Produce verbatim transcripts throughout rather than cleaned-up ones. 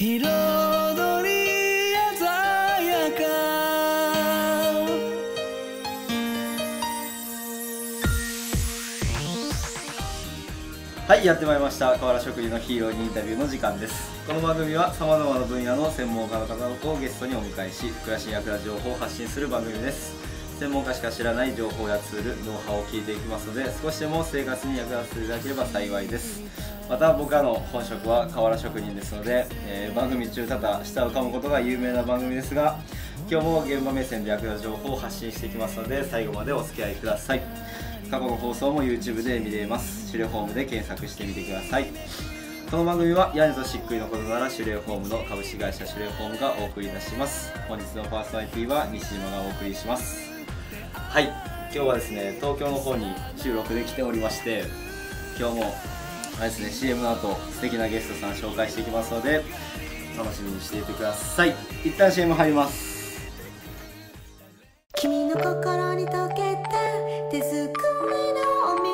彩り鮮やか。はい、やってまいりました。河原職人のヒーローにインタビューの時間です。この番組はさまざまな分野の専門家の方をゲストにお迎えし、暮らしに役立つ情報を発信する番組です。専門家しか知らない情報やツール、ノウハウを聞いていきますので、少しでも生活に役立てていただければ幸いです。また僕らの本職は河原職人ですので、えー、番組中多々舌を噛むことが有名な番組ですが、今日も現場目線で役立つ情報を発信していきますので、最後までお付き合いください。過去の放送も YouTube で見れます。シュレホームで検索してみてください。この番組は屋根としっくりのことならシュレホームの株式会社シュレホームがお送りいたします。本日のパーソナリティは西島がお送りします。はい、今日はですね、東京の方に収録で来ておりまして、今日もあれですね、 シーエム の後素敵なゲストさん紹介していきますので、楽しみにしていてください。一旦 シーエム 入ります。 君の心に溶けた手作りのお味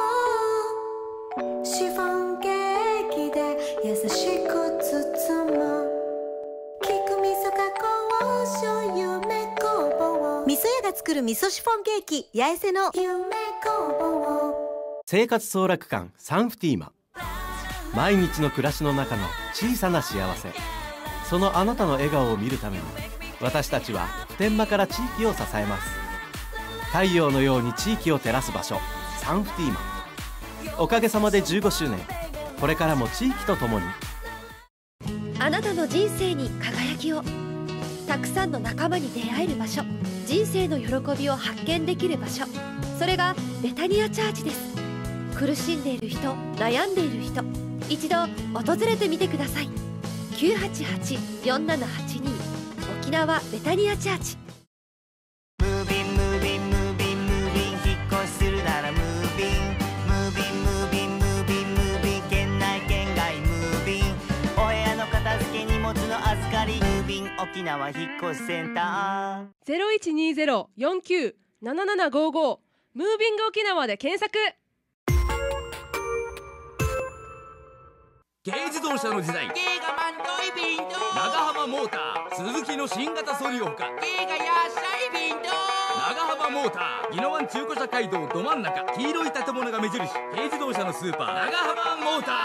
噌をシフォンケーキで優しく包む、菊味噌加工醤油め工房、味噌屋が作る味噌シフォンケーキ八重瀬の夢工房。 生活総楽館サンフティーマ。毎日の暮らしの中の小さな幸せ、そのあなたの笑顔を見るために私たちは普天間から地域を支えます。太陽のように地域を照らす場所、サンフティーマ。おかげさまでじゅうごしゅうねん、これからも地域とともに。 あなたの人生に輝きを、たくさんの仲間に出会える場所、人生の喜びを発見できる場所、それがベタニアチャーチです。苦しんでいる人、悩んでいる人、一度訪れてみてください。きゅうはちはち よんななはちに沖縄ベタニアチャーチ。 ムービンムービンムービンムービン、引っ越しするならムービン、ムービンムービンムービンムービン、県内県外ムービン、お部屋の片付け荷物の預かり、ムービン沖縄引っ越しセンター。 ゼロいちにゼロ よんきゅう ななななごご ムービング沖縄で検索。 軽自動車の時代、 軽がマントイビント、 長浜モーター、鈴木の新型ソリオか、 軽がやっしゃいビント、 長浜モーター、宜野湾中古車街道ど真ん中、黄色い建物が目印、軽自動車のスーパー長浜モーター。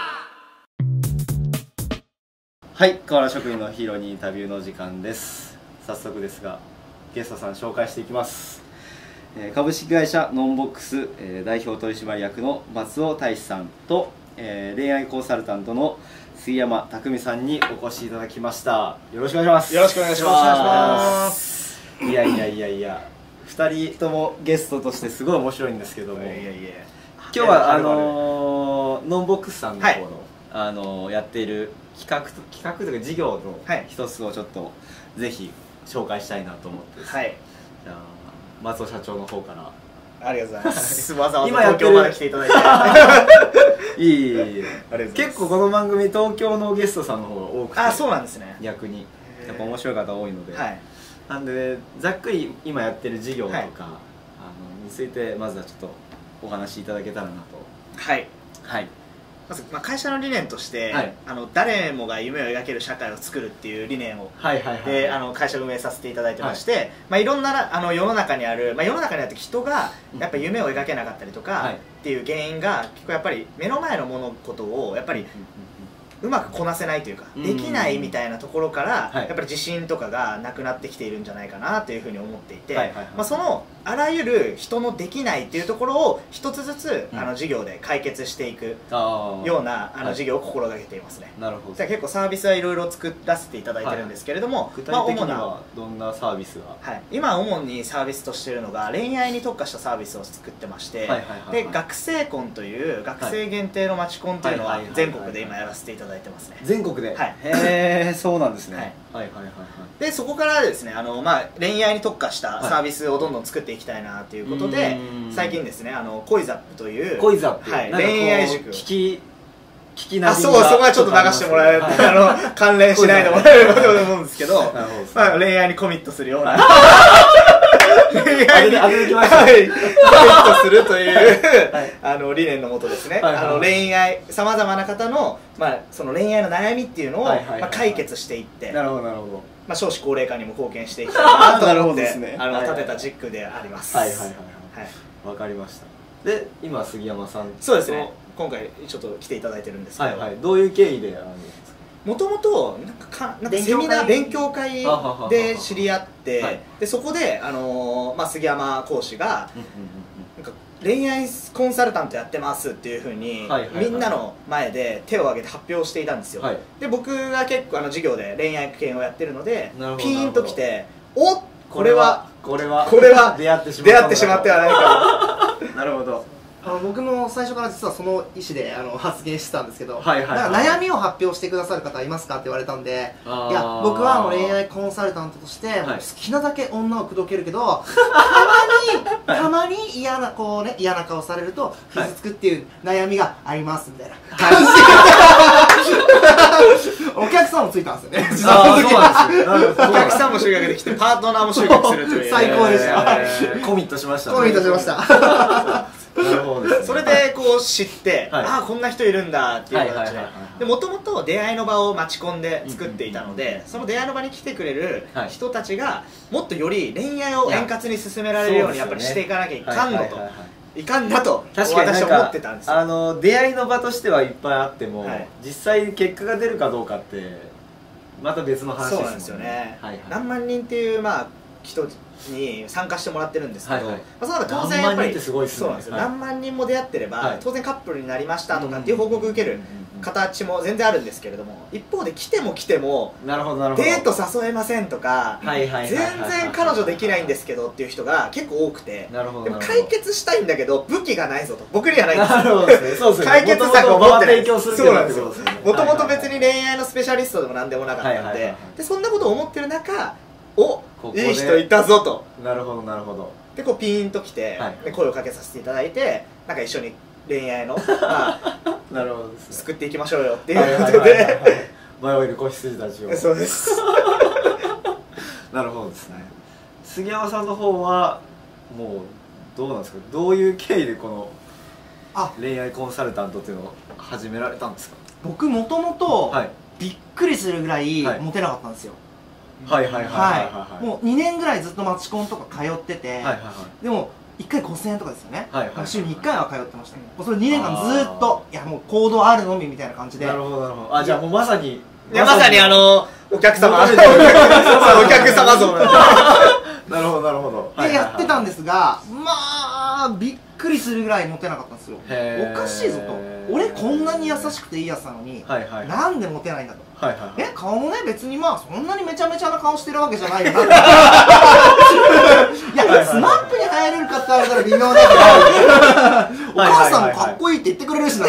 はい、河原職人のヒーローにインタビューの時間です。早速ですがゲストさん紹介していきます。えー、株式会社ノンボックス、えー、代表取締役の松尾大志さんと、えー、恋愛コンサルタントの杉山匠さんにお越しいただきました。よろしくお願いします。 よろしくお願いします。 いやいやいやいや、ふたりともゲストとしてすごい面白いんですけども、いやいや今日はあのー、ノンボックスさんの方の、はい、あのー、やっている企画と企画というか事業の一つをちょっとぜひ紹介したいなと思ってです、ね、はい、じゃあ松尾社長の方から。 ありがとうございます。わざわざ東京まで来ていただいて。 いいいい結構この番組東京のゲストさんの方が多くて。 あ、そうなんですね。 逆にやっぱ面白い方多いので、はい、なんでざっくり今やってる事業とか、はい、あのについてまずはちょっとお話しいただけたらなと。 はいはい。 まず、まあ、会社の理念として、はい、あの誰もが夢を描ける社会を作るっていう理念をで会社を運営させていただいてまして、はい、まあ、いろんなあの世の中にある、まあ、世の中にあって人がやっぱ夢を描けなかったりとか、はい、っていう原因が結構やっぱり目の前の物事をやっぱりうまくこなせないというか、できないみたいなところから、やっぱり自信とかがなくなってきているんじゃないかなというふうに思っていて、そのあらゆる人のできないっていうところを一つずつ、うん、あの事業で解決していくようなあの事業を心がけていますね。 なるほど。 結構サービスはいろいろ作らせていただいてるんですけれども、 具体的にはどんなサービスが、 はい、今主にサービスとしているのが恋愛に特化したサービスを作ってまして、で学生婚という学生限定のマチコンというのは全国で今やらせていただいてますね。 全国で、はい、へえ、そうなんですね。はいはいはいはい。 でそこからですね、あの、まあ、恋愛に特化したサービスをどんどん作っていきたいなということで、最近ですね、あの恋ザップという恋ザップ、 はい、恋愛塾聞き聞きなあ、そう、そこはちょっと流してもらえる、はい、あの関連しないでもらえればと思うんですけど、まあ、恋愛にコミットするような恋愛に当ててきました。 はい、フィットするというあの理念のもとですね、あの恋愛さまざまな方のまあその恋愛の悩みっていうのをまあ解決していって、 なるほどなるほど。 まあ少子高齢化にも貢献していきたいなと思ってね、 あの立てた軸であります。 はいはいはいはい。わかりました。で今杉山さん、 そうですね。今回ちょっと来ていただいてるんですけど、 はいはい。どういう経緯であるんですか。 もともとなんかかなんかセミナー勉強会で知り合って、でそこであのまあ杉山講師がなんか恋愛コンサルタントやってますっていうふうにみんなの前で手を挙げて発表していたんですよ。で僕が結構あの授業で恋愛系をやってるのでピーンときて、おっこれはこれはこれは出会ってしまってはないか。なるほど。 あの僕も最初から実はその意思であの発言してたんですけど、なんか悩みを発表してくださる方いますかって言われたんで、いや僕はあの恋愛コンサルタントとして好きなだけ女を口説けるけど、たまにたまに嫌なこうね嫌な顔されると傷つくっていう悩みがありますみたいな感じでお客さんもついたんですよね。 お客さんも集客できてパートナーも集客するという最高でした。 コミットしました。 コミットしました。 なるほどですね。それでこう知って、はい、ああこんな人いるんだっていう形で、もともと出会いの場を待ち込んで作っていたので、その出会いの場に来てくれる人たちがもっとより恋愛を円滑に進められるようにやっぱりしていかなきゃいかんのと。いかんなと私は思ってたんですよ。 あの出会いの場としてはいっぱいあっても、はい、実際結果が出るかどうかってまた別の話ですもんね。 そうなんですよね。何万人っていうまあ人に参加してもらってるんですけど、その中当然やっぱり何万人も出会ってれば当然カップルになりましたとかっていう報告を受ける形も全然あるんですけれども、一方で来ても来てもデート誘えませんとか全然彼女できないんですけどっていう人が結構多くて、でも解決したいんだけど武器がないぞと、僕にはないんですよ。解決策を持ってない。そうなんですよ。もともと別に恋愛のスペシャリストでも何でもなかったんで、でそんなことを思ってる中、おいい人いたぞと。 なるほどなるほど。 でこうピーンときて、で声をかけさせていただいて、なんか一緒に恋愛のまあなるほど救っていきましょうよっていうことで迷える子羊たちを。 そうです。 なるほどですね。杉山さんの方はもうどうなんですか。どういう経緯でこの恋愛コンサルタントっていうのを始められたんですか。 僕もともとびっくりするぐらいモテなかったんですよ。 はいはいはいはい。 もうにねんぐらいずっとマチコンとか通ってて、でもいっかいごせんえんとかですよね。週にいっかいは通ってましたね。それにねんかんずっと、いやもう行動あるのみみたいな感じで。 なるほどなるほど。あ、じゃあもうまさに、 いやまさにあのお客様お客様像。 なるほどなるほど。 でやってたんですが、まあびっくりするぐらいモテなかったんですよ。おかしいぞと。俺こんなに優しくていいやつなのになんでモテないんだと。え、顔もね別にまあそんなにめちゃめちゃな顔してるわけじゃないよな。いやスマップに入れるかって言われたら微妙だけど、お母さんもかっこいいって言ってくれるしな。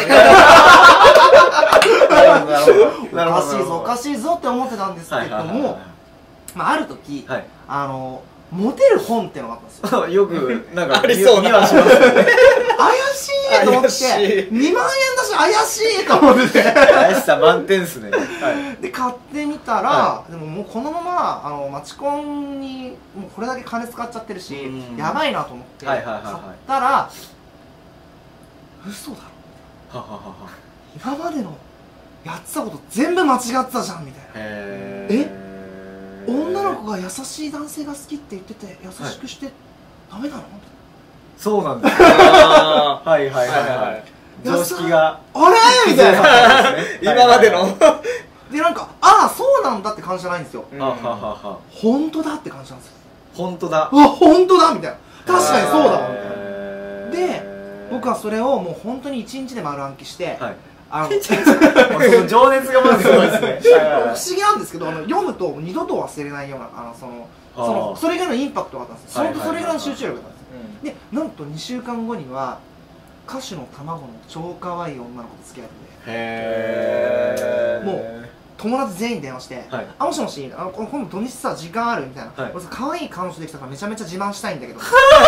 おかしいぞおかしいぞって思ってたんですけども、まあある時あのモテる本ってのがあったんですよ。 よくなんかありそうな。 怪しいと思ってにまんえんだし怪しいと思って怪しさ満点っすね。 で買ってみたら、でももうこのままあのマチコンにもうこれだけ金使っちゃってるしやばいなと思って買ったら、嘘だろ、今までのやってたこと全部間違ってたじゃんみたいな。え、女の子が優しい男性が好きって言ってて優しくしてダメなの？ そうなんです。はいはいはいはい。常識があれみたいな。 今までのでなんかああそうなんだって感じじゃないんですよ。本当だって感じなんですよ。 本当だ。 あ本当だみたいな。確かにそうだわみたいな。で僕はそれをもう本当に一日で丸暗記して。あの情熱がまずすごいですね。 不思議なんですけど、読むと二度と忘れないような、あのそのそのそれぐらいのインパクトがあったんですよ。それぐらいの集中力だったんですよ。でなんとにしゅうかんごには歌手の卵の超可愛い女の子と付き合ってて、へえ。もう友達全員電話して「あもしもし、あの今度土日さ時間ある?」みたいな「俺さ可愛い彼女できたからめちゃめちゃ自慢したいんだけど」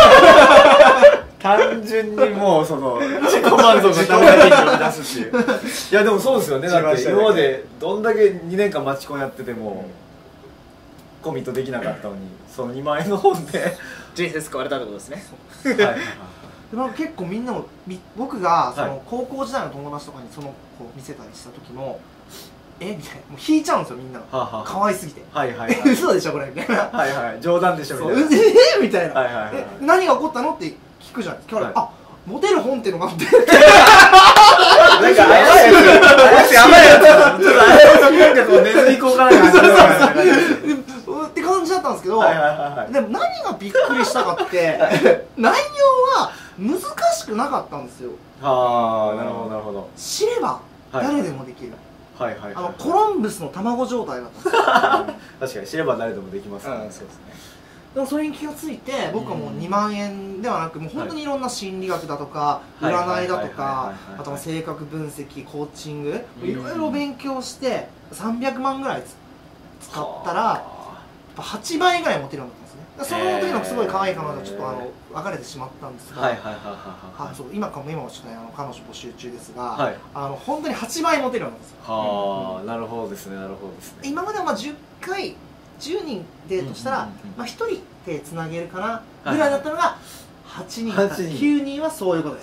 単純にもうその自己満足のためだけに呼び出すっていう。いやでもそうですよね。だって今までどんだけにねんかんマチコンやっててもコミットできなかったのに、そのにまんえんの本で人生救われたってことですね。 はいはいはい。でも結構みんなも僕がその高校時代の友達とかにその子を見せたりした時もえみたいな、もう引いちゃうんですよみんなが、可愛すぎて、はいはいはい、嘘でしょこれみたいな、 はいはい、冗談でしょみたいな、 ええみたいな、え何が起こったのって聞くじゃないですか。あ、モテる本っていうのがあってなんか怪しい怪しいやばいやつちょっと怪しいなんかこうネズミ効果なんかって感じだったんですけど、でも何がびっくりしたかって内容は難しくなかったんですよ。 はあ、なるほどなるほど。 知れば誰でもできる。 はいはいはい。 あのコロンブスの卵状態だったんですよ。 確かに知れば誰でもできますね。そうですね。 でもそれに気がついて僕はもうにまんえんではなく、もう本当にいろんな心理学だとか占いだとか、あとは性格分析、コーチング、いろいろ勉強してさんびゃくまんぐらい使ったらはちばいぐらい持てるようになったんですね。その時のすごい可愛い彼女はちょっとあの別れてしまったんですが、今かも今もちょっとあの彼女募集中ですが、はい、あの本当にはちばい持てるようになったんですよ。 はあ、なるほどですね、なるほどですね。 今まではまあじゅっかいじゅうにんデートしたらまあひとり手つなげるかなぐらいだったのがはちにんからきゅうにんはそういうことです。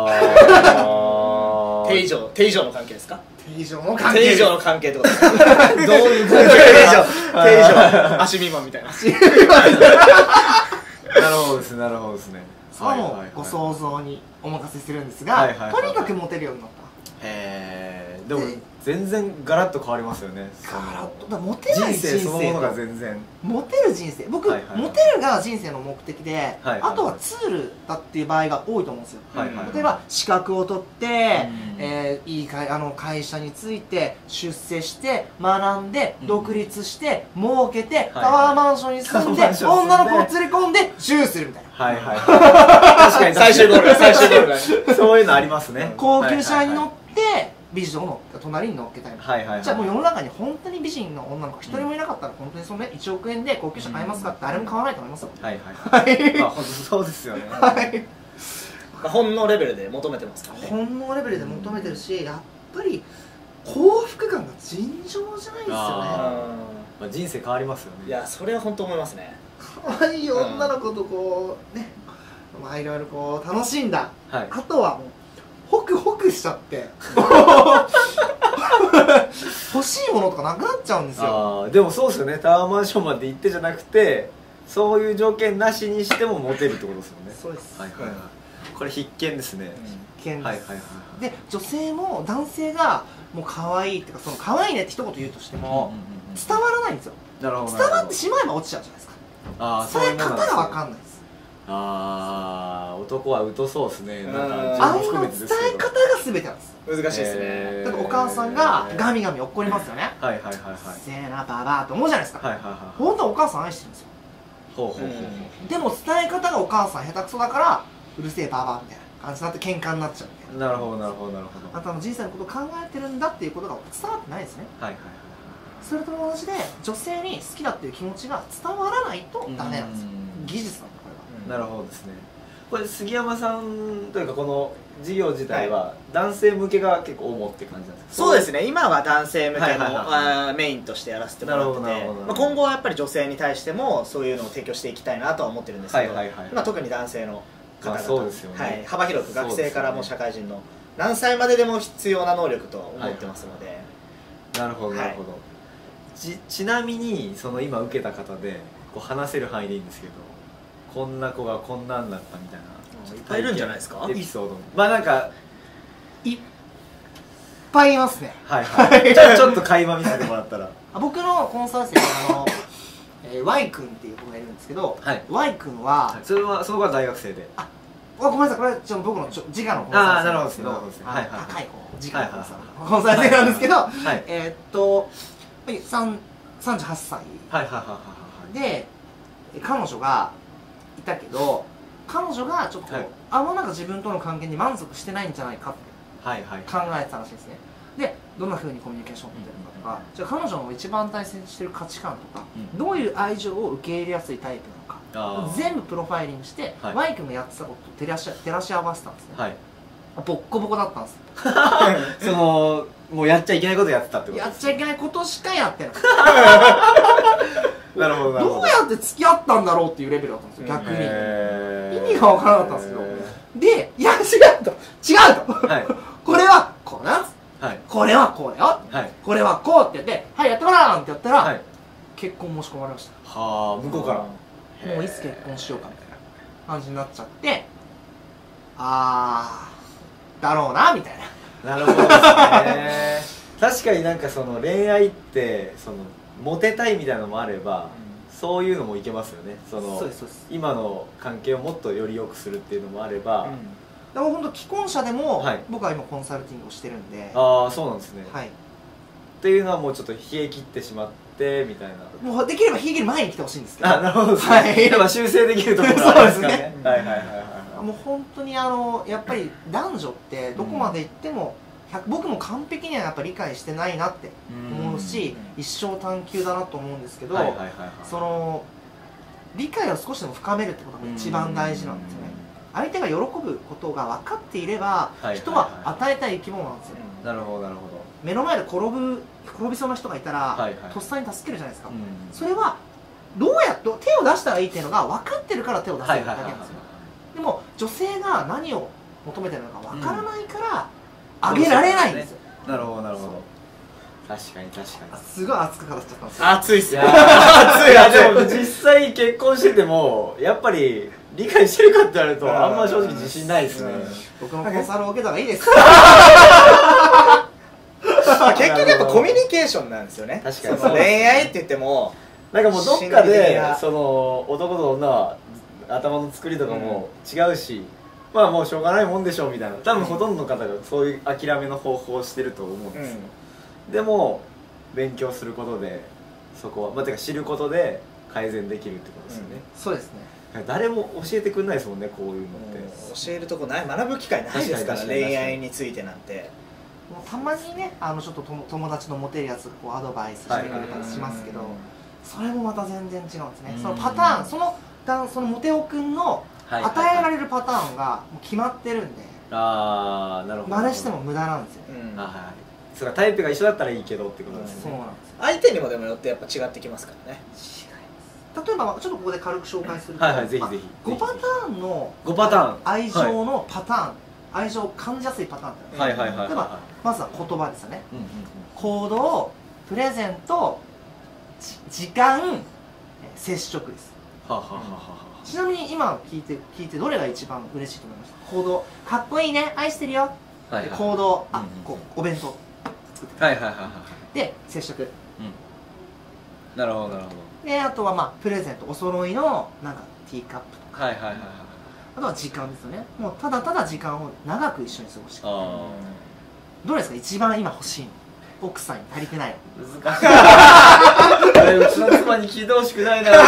はあ。手以上手以上の関係ですか？ 手以上の関係。 手以上の関係ってことですか？どういう関係？手以上足未満みたいな。 なるほどですね、なるほどですね。 それはもうご想像にお任せするんですが、とにかくモテるようになった。 へえ。でも全然ガラッと変わりますよね。 ガラッとだモテない人生そのものが全然モテる人生、僕モテるが人生の目的で、あとはツールだっていう場合が多いと思うんですよ。例えば資格を取っていいあの会社について出世して学んで独立して儲けてタワーマンションに住んで女の子を連れ込んでチューするみたいな。 はいはい。確かに最終ゴール最終ゴールがそういうのありますね。 高級車に乗って美女の隣に乗っけたい。じゃあもう世の中に本当に美人の女の子一人もいなかったら本当にそのねいちおくえんで高級車買いますかって誰も買わないと思いますよ。 はいはいはい。まあ本当そうですよね。はい。 本能レベルで求めてますからね。 本能レベルで求めてるし、やっぱり幸福感が尋常じゃないですよね。 まあ人生変わりますよね。 いやそれは本当思いますね。 可愛い女の子とこうね、まあいろいろこう楽しんだ。あとはもうホクホクしちゃって欲しいものとかなくなっちゃうんですよ。 あでもそうですよね。タワーマンションまで行ってじゃなくてそういう条件なしにしてもモテるってことですよね。 そうです。 はいはいはい。これ必見ですね。 必見です。はいはいはい。で女性も男性がもう可愛いっていうかその可愛いねって一言言うとしても伝わらないんですよ。 なるほど。 伝わってしまえば落ちちゃうじゃないですか。ああ、伝え方が分かんないです。 ああ、男は疎そうですね。なんか愛の伝え方が全てなんです。 難しいですね。 例えばお母さんがガミガミ怒りますよね。 はいはいはいはい。 せーなババアと思うじゃないですか。はいはいはい。本当はお母さん愛してるんですよ。ほうほうほう。でも伝え方がお母さん下手くそだからうるせえババアみたいな感じになって喧嘩になっちゃうみたいな。 なるほどなるほどなるほど。 あとの人生のことを考えてるんだっていうことが伝わってないですね。はいはいはい。それと同じで女性に好きだっていう気持ちが伝わらないとダメなんですよ。技術なんだこれは。 なるほどですね。これ杉山さんというかこの事業自体は男性向けが結構主って感じなんですか？ そうですね。今は男性向けのメインとしてやらせてもらってて、まあ今後はやっぱり女性に対してもそういうのを提供していきたいなとは思ってるんですけど、今特に男性の方々、はい幅広く学生からも社会人の何歳まででも必要な能力と思ってますので。 なるほどなるほど。ち, ちなみにその今受けた方でこう話せる範囲でいいんですけど、こんな子がこんなんだったみたいないっぱいいるんじゃないですか？ エピソードまあなんかいっぱいいますね。 はいはいちょ, ちょっと会話見せてもらったら僕のコンサル生あの、えー、Y 君っていう子がいるんですけど、はい、Y 君は、はい、 それはその子は大学生であごめんなさいこれちょ僕のちょ自我のコンサル生なんですけど、高い子自我のコンサル、はいはい、コンサル生なんですけど、はい、えー、っとさんじゅうはっさいで彼女がいたけど彼女がちょっと、はい、あのなんか自分との関係に満足してないんじゃないかって考えてたらしいですね。でどんな風にコミュニケーションを取ってるのかとか、じゃあ彼女の一番大切にしてる価値観とか、うん、どういう愛情を受け入れやすいタイプなのか全部プロファイリングして、はい、Y 君がやってたことと照らし照らし合わせたんですね。はい、ボッコボコだったんですそのもうやっちゃいけないことやってたってことやっちゃいけないことしかやってないなるほどなるほど。 どうやって付き合ったんだろうっていうレベルだったんですよ、逆に。意味が分からなかったんですけど、で、いや違うと違うと、はい、これはこうなんです、はい、これはこうだよ、はい、これはこうって言って、はいやってもらうってやったら、はい、結婚申し込まれました。 はあ、向こうから。 もういつ結婚しようかみたいな感じになっちゃって、あーだろうなみたいな。なるほどですね。確かになんかその恋愛ってそのモテたいみたいなのもあれば、うん、そういうのもいけますよね。そのそうですそうです。今の関係をもっとより良くするっていうのもあれば、うん、 でも本当既婚者でも、はい、僕は今コンサルティングをしてるんで。 ああ、そうなんですね。はい。っていうのはもうちょっと冷え切ってしまってみたいな。 もうできれば冷え切る前に来てほしいんですけど。 あ、なるほどですね。はい。やっぱ修正できるところがありますからね。はいはいはいはい。 もう本当にあのやっぱり男女ってどこまで行っても、うん、僕も完璧にはやっぱ理解してないなって思うし、うん、一生探求だなと思うんですけど、その理解を少しでも深めるってことが一番大事なんですよね。相手が喜ぶことが分かっていれば、人は与えたい生き物なんですよ。 なるほどなるほど。 目の前で転ぶ転びそうな人がいたら、はいはい、とっさに助けるじゃないですか。うん、それはどうやって手を出したらいいっていうのが分かってるから手を出せるだけなんですよ。でも女性が何を求めてるのか分からないから、あげられないんですよ。 なるほどなるほど。確かに確かに。 すごい熱く語っちゃったんですよ。 熱いっすよ。 熱いやでも実際結婚しててもやっぱり理解してるかって言われるとあんま正直自信ないですね。 僕もコンサルを受けた方がいいです。 結局やっぱコミュニケーションなんですよね。確かに恋愛って言ってもなんかもうどっかでその男と女は頭の作りとかも違うし、まあもうしょうがないもんでしょうみたいな、多分ほとんどの方がそういう諦めの方法をしてると思うんですよ。でも勉強することでそこはまあてか知ることで改善できるってことですよね。 そうですね。 誰も教えてくれないですもんね、こういうのって。 教えるとこない、学ぶ機会ないですから恋愛についてなんて。 もうたまにね、あのちょっと友達のモテるやつがこうアドバイスしてくれたりしますけど、それもまた全然違うんですね。そのパターン、そのそのモテオくんの与えられるパターンがもう決まってるんで、 ああなるほど、 真似しても無駄なんですよ。 はい、そうか、タイプが一緒だったらいいけどってことですね。 そうなんです。 相手にもでもよってやっぱ違ってきますからね。 例えばちょっとここで軽く紹介すると、 はいはい、ぜひぜひごパターンのごパターン愛情のパターン、愛情を感じやすいパターンってあるんです。例えばまずは言葉ですよね。行動、プレゼント、時間、接触です。ちなみに今聞いて聞いてどれが一番嬉しいと思いました？行動、かっこいいね、愛してるよ。行動、あ、こうお弁当作って。はいはいはいはい。で接触。 なるほどなるほど。 であとはまあプレゼント、お揃いのなんかティーカップとか。はいはいはいはい。あとは時間ですよね。もうただただ時間を長く一緒に過ごして。どれですか一番今欲しいの？奥さんに足りてないの。 難しい。あれうちの妻に聞いてほしくないな。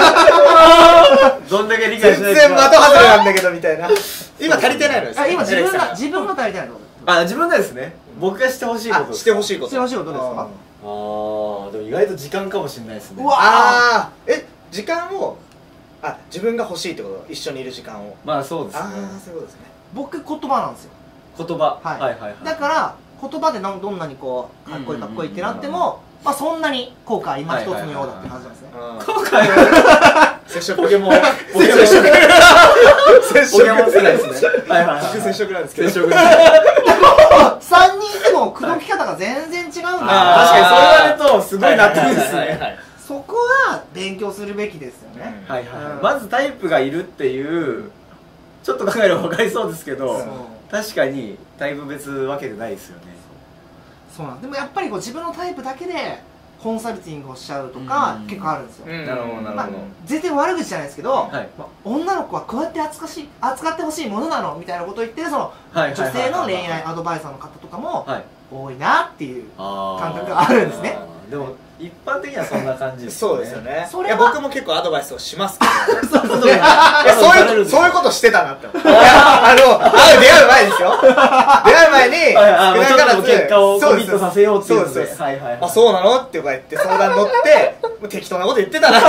どんだけ理解しないと。 全然的外れなんだけどみたいな。今足りてないのですか？ 今自分が自分が足りてないの。 あ、自分がですね。僕がしてほしいこと。 してほしいこと。 してほしいことですか？ああ、でも意外と時間かもしれないですね。 うわあ、え、時間を、あ、自分が欲しいってこと、一緒にいる時間を。 まあそうですね。 ああ、そういうことですね。 僕言葉なんですよ。 言葉。はいはいはい。 だから言葉でどんなにこうかっこいいかっこいいってなっても、まあそんなに効果は今一つのようだって感じなんですね。 効果は接触ポケモンポケモン接触ポケモン世代ですね。はいはいはい。接触なんですけど。接触。 さんにんいても口説き方が全然違うんだ。確かにそれは言うとすごい納得ですね。 そこは勉強するべきですよね。 はいはい。まずタイプがいるっていうちょっと考えれば分かりそうですけど、確かにタイプ別分けてないですよね。 そうなんでもやっぱりこう自分のタイプだけでコンサルティングをしちゃうとか結構あるんですよ。 なるほどなるほど。 全然悪口じゃないですけど、女の子はこうやって扱ってほしいものなのみたいなことを言ってるその女性の恋愛アドバイザーの方とかも多いなっていう感覚があるんですね。 でも一般的にはそんな感じですそうですよね。いや僕も結構アドバイスをしますけど、そういうそういうことしてたなって。あの出会う前ですよ。出会う前に少なからず結果をコミットさせようっていうので、 あそうなのって言って相談乗って適当なこと言ってたなと。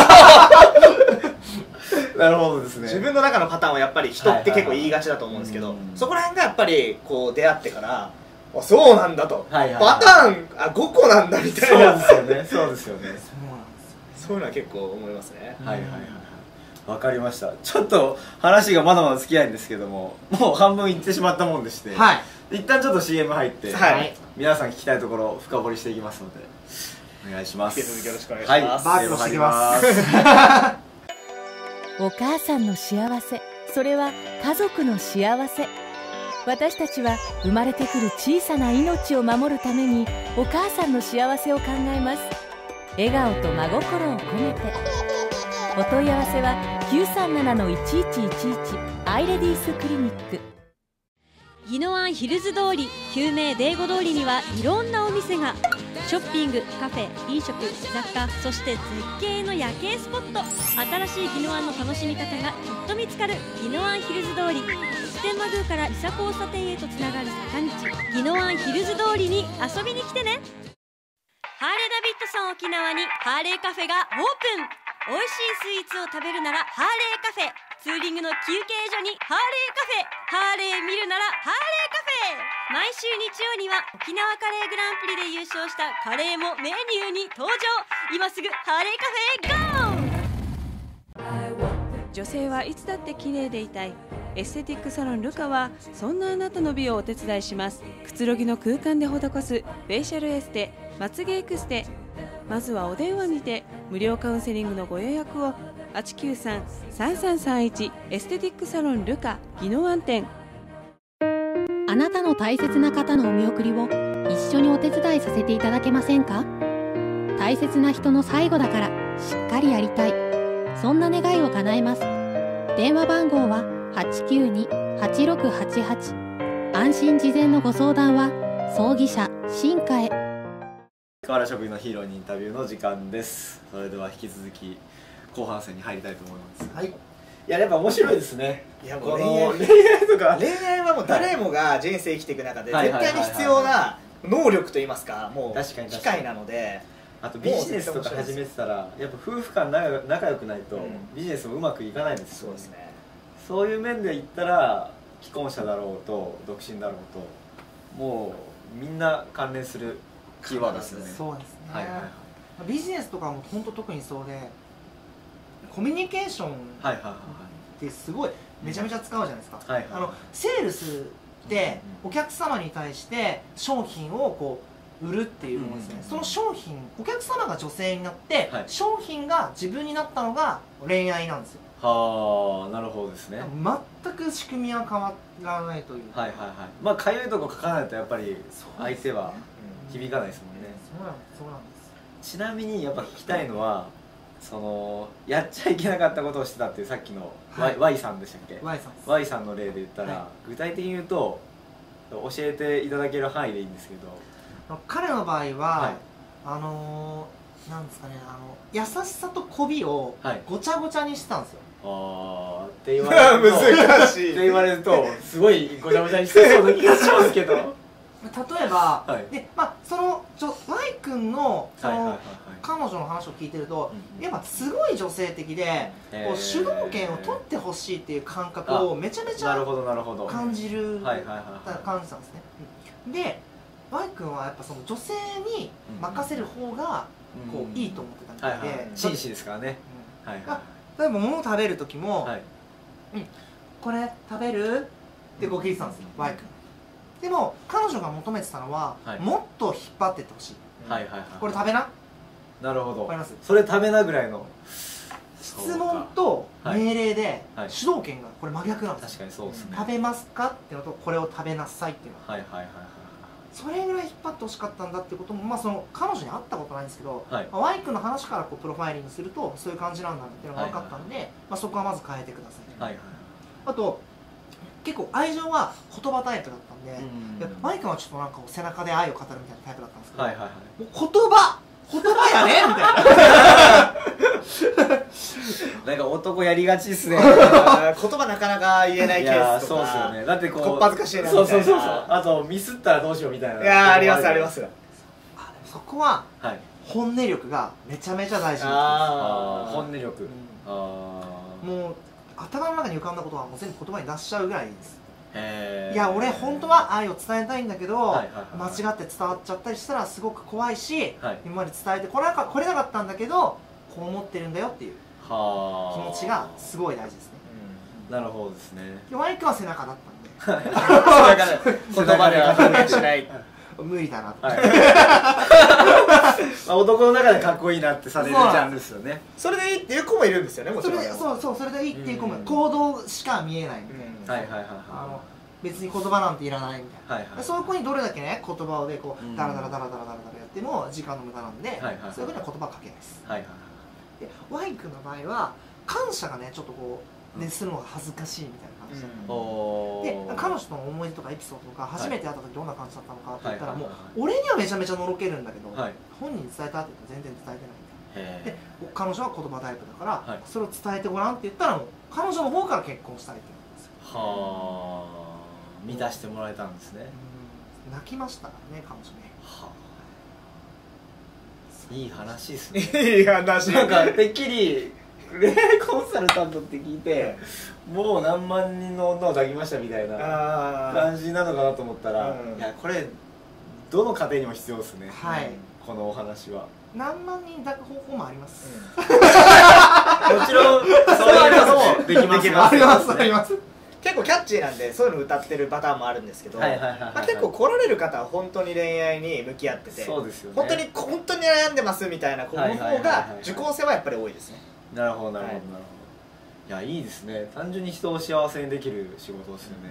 なるほどですね。 自分の中のパターンはやっぱり人って結構言いがちだと思うんですけど、そこら辺がやっぱりこう出会ってからあそうなんだと、パターンあごこなんだみたいな。 そうですよね。そうですよね。 そういうのは結構思いますね。 はいはいはいはい、わかりました。ちょっと話がまだまだ付き合いんですけども、もう半分いってしまったもんでして、はい、一旦ちょっと シーエム 入って、はい、皆さん聞きたいところを深掘りしていきますのでお願いします。 引き続きよろしくお願いします。 バークをしてきます。 お母さんの幸せ、それは家族の幸せ。私たちは生まれてくる小さな命を守るためにお母さんの幸せを考えます。笑顔と真心を込めて。お問い合わせは きゅうさんななのいちいちいちいち アイレディースクリニック。 宜野湾ヒルズ通り、旧名デーゴ通りにはいろんなお店が。ショッピング、カフェ、飲食、雑貨、そして絶景の夜景スポット。新しい宜野湾の楽しみ方がきっと見つかる宜野湾ヒルズ通り。普天満宮から伊佐交差点へとつながる坂道、宜野湾ヒルズ通りに遊びに来てね。ハーレーダビッドソン沖縄にハーレーカフェがオープン。美味しいスイーツを食べるならハーレーカフェ、ツーリングの休憩所にハーレーカフェ、ハーレー見るならハーレーカフェ。毎週日曜には沖縄カレーグランプリで優勝したカレーもメニューに登場。今すぐハーレーカフェへゴー。 女性はいつだって綺麗でいたい。エステティックサロンルカはそんなあなたの美をお手伝いします。くつろぎの空間で施すフェイシャルエステ、まつげエクステ。まずはお電話にて無料カウンセリングのご予約を。はちきゅうさん さんさんさんいちエステティックサロンルカ宜野湾店。 あなたの大切な方のお見送りを一緒にお手伝いさせていただけませんか？大切な人の最後だからしっかりやりたい、そんな願いを叶えます。電話番号ははちきゅうに はちろくはちはち。安心事前のご相談は葬儀社新華へ。 河原職員のヒーローにインタビューの時間です。それでは引き続き後半戦に入りたいと思います。はい。いや、やっぱ面白いですね。いや、もう恋愛とか恋愛はもう誰もが人生生きていく中で絶対に必要な能力といいますか、もう機械なので。 あとビジネスとか始めてたらやっぱ夫婦間仲仲良くないとビジネスもうまくいかないですよね。そうですね。そういう面で言ったら既婚者だろうと独身だろうともうみんな関連するキーワードですよね。 そうですね。はいはいはい。ビジネスとかも本当特にそうで、コミュニケーションってすごいめちゃめちゃ使うじゃないですか。はいはいはい、あのセールスってお客様に対して商品をこう売るっていうものですね。その商品、お客様が女性になって、はい、商品が自分になったのが恋愛なんですよ。 はあ、なるほどですね。 全く仕組みは変わらないという。 はいはいはい。まあかゆいとこ書かないとやっぱり相手は響かないですもんね。 そうなんです、そうなんです。 ちなみにやっぱ聞きたいのは、そのやっちゃいけなかったことをしてたっていうさっきの Y,、はい、Y さんでしたっけ？ Y さんです。Y さんの例で言ったら、はい、具体的に言うと教えていただける範囲でいいんですけど、 彼の場合は、はい、あのー、なんですかね、あの優しさと媚びをごちゃごちゃにしてたんですよ。 はい、あーって言われると難しいって言われるとすごいごちゃごちゃにしてそうな気がしますけど例えば、はい、でまあ、その Y 君のその彼女の話を聞いてると、うん、やっぱすごい女性的で、こう主導権を取ってほしいっていう感覚をめちゃめちゃ感じる感じたんですね。で Y 君はやっぱその女性に任せる方がこういいと思ってたみたいで、 紳士ですからね。 例えば物を食べる時も、はい、うん、これ食べるってこう聞いてたんですよ、うん、Y 君。でも彼女が求めてたのは、はい、もっと引っ張っていってほしい。これ食べな。 なるほど。わかります。それ食べなぐらいの質問と命令で主導権がこれ真逆なんです。 確かにそうですね。 食べますかっていうのとこれを食べなさいっていうの。 はいはいはいはい。 それぐらい引っ張ってほしかったんだっていうことも、まあその彼女に会ったことないんですけど、はい、まあ、Y 君の話からこうプロファイリングするとそういう感じなんだっていうのが分かったんで、はいはいはい、まあそこはまず変えてください。はいはい。あと結構愛情は言葉タイプだったんで、マイ君はちょっとなんか背中で愛を語るみたいなタイプだったんですけど、はいはいはい、もう言葉言葉やねみたいななんか男やりがちですね言葉なかなか言えないケースとか。 そうですよね。だってこうこっぱずかしいなみたいな。 そうそうそうそう。あとミスったらどうしようみたいな。 いやー、ありますあります。あ、でもそこは本音力がめちゃめちゃ大事です。 ああ、本音力、うん、ああ、もう頭の中に浮かんだことはもう全部言葉に出しちゃうぐらいです。いや、俺本当は愛を伝えたいんだけど間違って伝わっちゃったりしたらすごく怖いし、はい、今まで伝えてこれなかこれなかったんだけどこう思ってるんだよっていう気は持ちがすごい大事ですね。 なるほどですね。 でワイ君は背中だったんで言葉では表現しない無理だなって、 はいまあ男の中でかっこいいなってされるジャンルですよね。 それでいいっていう子もいるんですよね、もちろん。 それでそうそうそれでいいっていう子も行動しか見えないみたいな、 はいはいはいあの別に言葉なんていらないみたいな、 はいはい、 そういう子にどれだけね言葉をでこうんうダラダラダラダラダラダラやっても時間の無駄なんで、 はいはい、 そういう子には言葉はかけないです。 はいはい、 でワイ君の場合は感謝がねちょっとこう熱するのが恥ずかしいみたいな感じだったので、うん、で彼女との思い出とかエピソードとか初めて会った時どんな感じだったのかって言ったら、もう俺にはめちゃめちゃのろけるんだけど、はい、本人に伝えたって言ったら全然伝えてないみたいな。で彼女は言葉タイプだから、はい、それを伝えてごらんって言ったらもう彼女の方から結婚したいって言うんですよ。はあ、 満たしてもらえたんですね。 うん、泣きましたからね彼女ね。はあ、いい話ですね。 いい話。 なんかてっきり恋愛コンサルタントって聞いてもう何万人の女を抱きましたみたいな感じなのかなと思ったら、うん、いやこれどの家庭にも必要ですね。はい、このお話は。 何万人抱く方法もあります。 うん、もちろんそういうこともできますありますあります。 結構キャッチーなんでそういうの歌ってるパターンもあるんですけど、結構来られる方は本当に恋愛に向き合ってて、そうですよね、本当に本当に悩んでますみたいな子の方が受講生はやっぱり多いですね。 なるほどなるほどなるほど。いやいいですね。単純に人を幸せにできる仕事ですよね。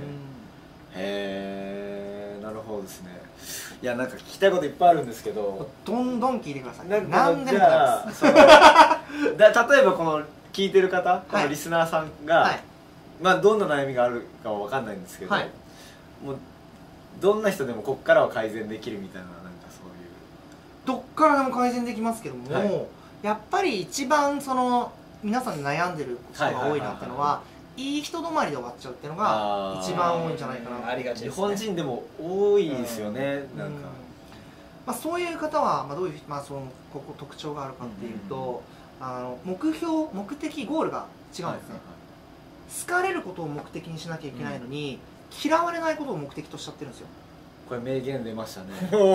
へえ、なるほどですね。いやなんか聞きたいこといっぱいあるんですけど、 どんどん聞いてください。 なんでもだす。だ例えばこの聞いてる方、このリスナーさんがまあどんな悩みがあるかは分かんないんですけど、もうどんな人でもこっからは改善できるみたいな、なんかそういうどっからでも改善できますけども、はい、やっぱり一番その皆さんで悩んでる人が多いなっていうのは、いい人止まりで終わっちゃうっていうのが一番多いんじゃないかな。 ありがちですね。 日本人でも多いですよね。なんか、 まあそういう方はまあどういうまあそのここ特徴があるかっていうと、あの目標目的ゴールが違うんですね。好かれることを目的にしなきゃいけないのに、うん、嫌われないことを目的としちゃってるんですよ。 これ名言出ましたね。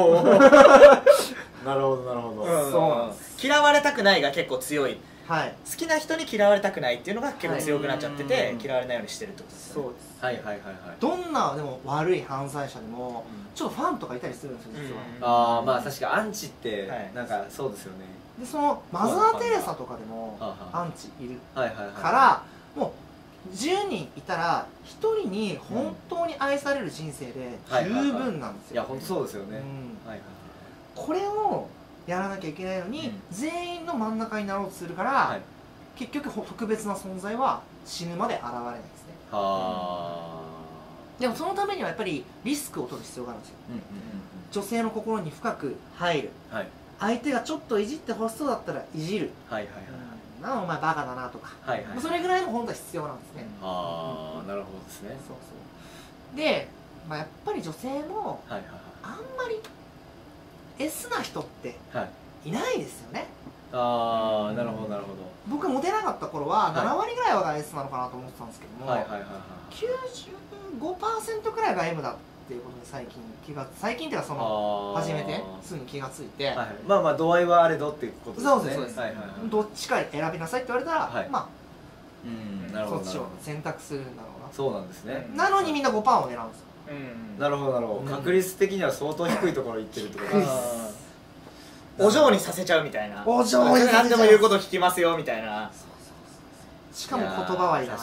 なるほどなるほど、 うん、そうなんです。嫌われたくないが結構強い、はい、好きな人に嫌われたくないっていうのが結構強くなっちゃってて、はい、嫌われないようにしてるってことですね。 そうです。 はいはいはいはい。 どんなでも悪い犯罪者でも、うん、ちょっとファンとかいたりするんですよ実は。 うん、ああまあ確かアンチってなんかそうですよね。 でそのマザー・テレサとかでもアンチいるからもうじゅうにんいたらひとりに本当に愛される人生で十分なんですよ。 いや本当そうですよね。 これをやらなきゃいけないのに、うん、全員の真ん中になろうとするから、はい、結局特別な存在は死ぬまで現れないですね。はー、でもそのためにはやっぱりリスクを取る必要があるんですよ。女性の心に深く入る、はい、相手がちょっといじってほしそうだったらいじる、はいはいはい、なあお前バカだなとか、はいはい、それぐらいも本当は必要なんですね。 ああなるほどですね。 そうそうで、まあ、やっぱり女性もあんまり S な人っていないですよね。 ああなるほどなるほど。 僕モテなかった頃はななわりぐらいは S なのかなと思ってたんですけども、きゅうじゅうごパーセントくらいが M だっていうことで最近気が最近っていうかその初めてすぐ気がついて、はい、 まあまあ度合いはあれどっていうことですね。 そうですそうです、はいはいはい、どっちか選びなさいって言われたら、はい、まあうんなるほどそっちを選択するんだろうな。 そうなんですね。 なのにみんな ごパーセント を狙うんですよ。 うんなるほどなるほど、うん、確率的には相当低いところいってるってことです。 お嬢にさせちゃうみたいな。 お嬢に何でも言うこと聞きますよみたいな。 しかも言葉はいら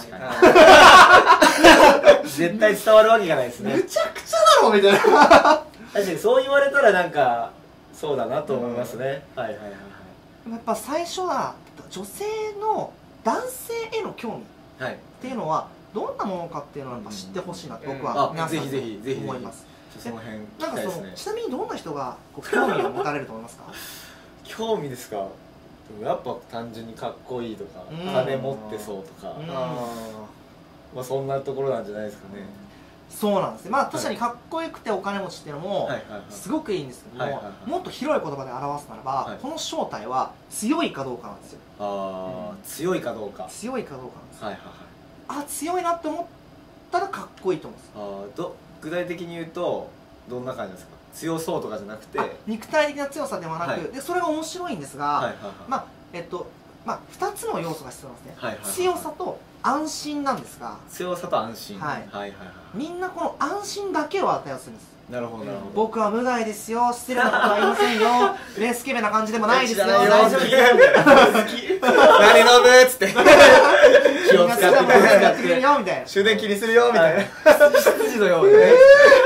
ない。 絶対伝わるわけがないですね。 めちゃくちゃだろみたいな。 確かにそう言われたらなんかそうだなと思いますね。うん、はいはいはいはい。 やっぱ最初は女性の男性への興味っていうのはどんなものかっていうのをやっぱ知ってほしいなって僕は皆さんに思います。 その辺なんかそのちなみにどんな人が興味を持たれると思いますか？ 興味ですか？やっぱ単純にかっこいいとか金持ってそうとか、まあそんなところなんじゃないですかね。 そうなんですね。まあ確かにかっこよくてお金持ちっていうのもすごくいいんですけども、もっと広い言葉で表すならばこの正体は強いかどうかなんですよ。 ああ強いかどうか。 強いかどうかなんですよ。 はいはいはい。 あ強いなって思ったらかっこいいと思うんです。 ああど具体的に言うとどんな感じですか？強そうとかじゃなくて肉体的な強さではなく、はい、でそれが面白いんですが、まあえっとまあふたつの要素が必要なんですね、 はいはいはい、 強さと安心なんですが、 強さと安心、 はい、 はいはいはい、 みんなこの安心だけを与えようとするんです。 なるほどなるほど。 僕は無害ですよ、失礼なことは言いませんよ、レースケベな感じでもないですよ、 大大丈夫ですよ、 何飲むっつって気を使ってみんな好きなものやってくれるよみたいな、 終電気にするよみたいな羊のようにね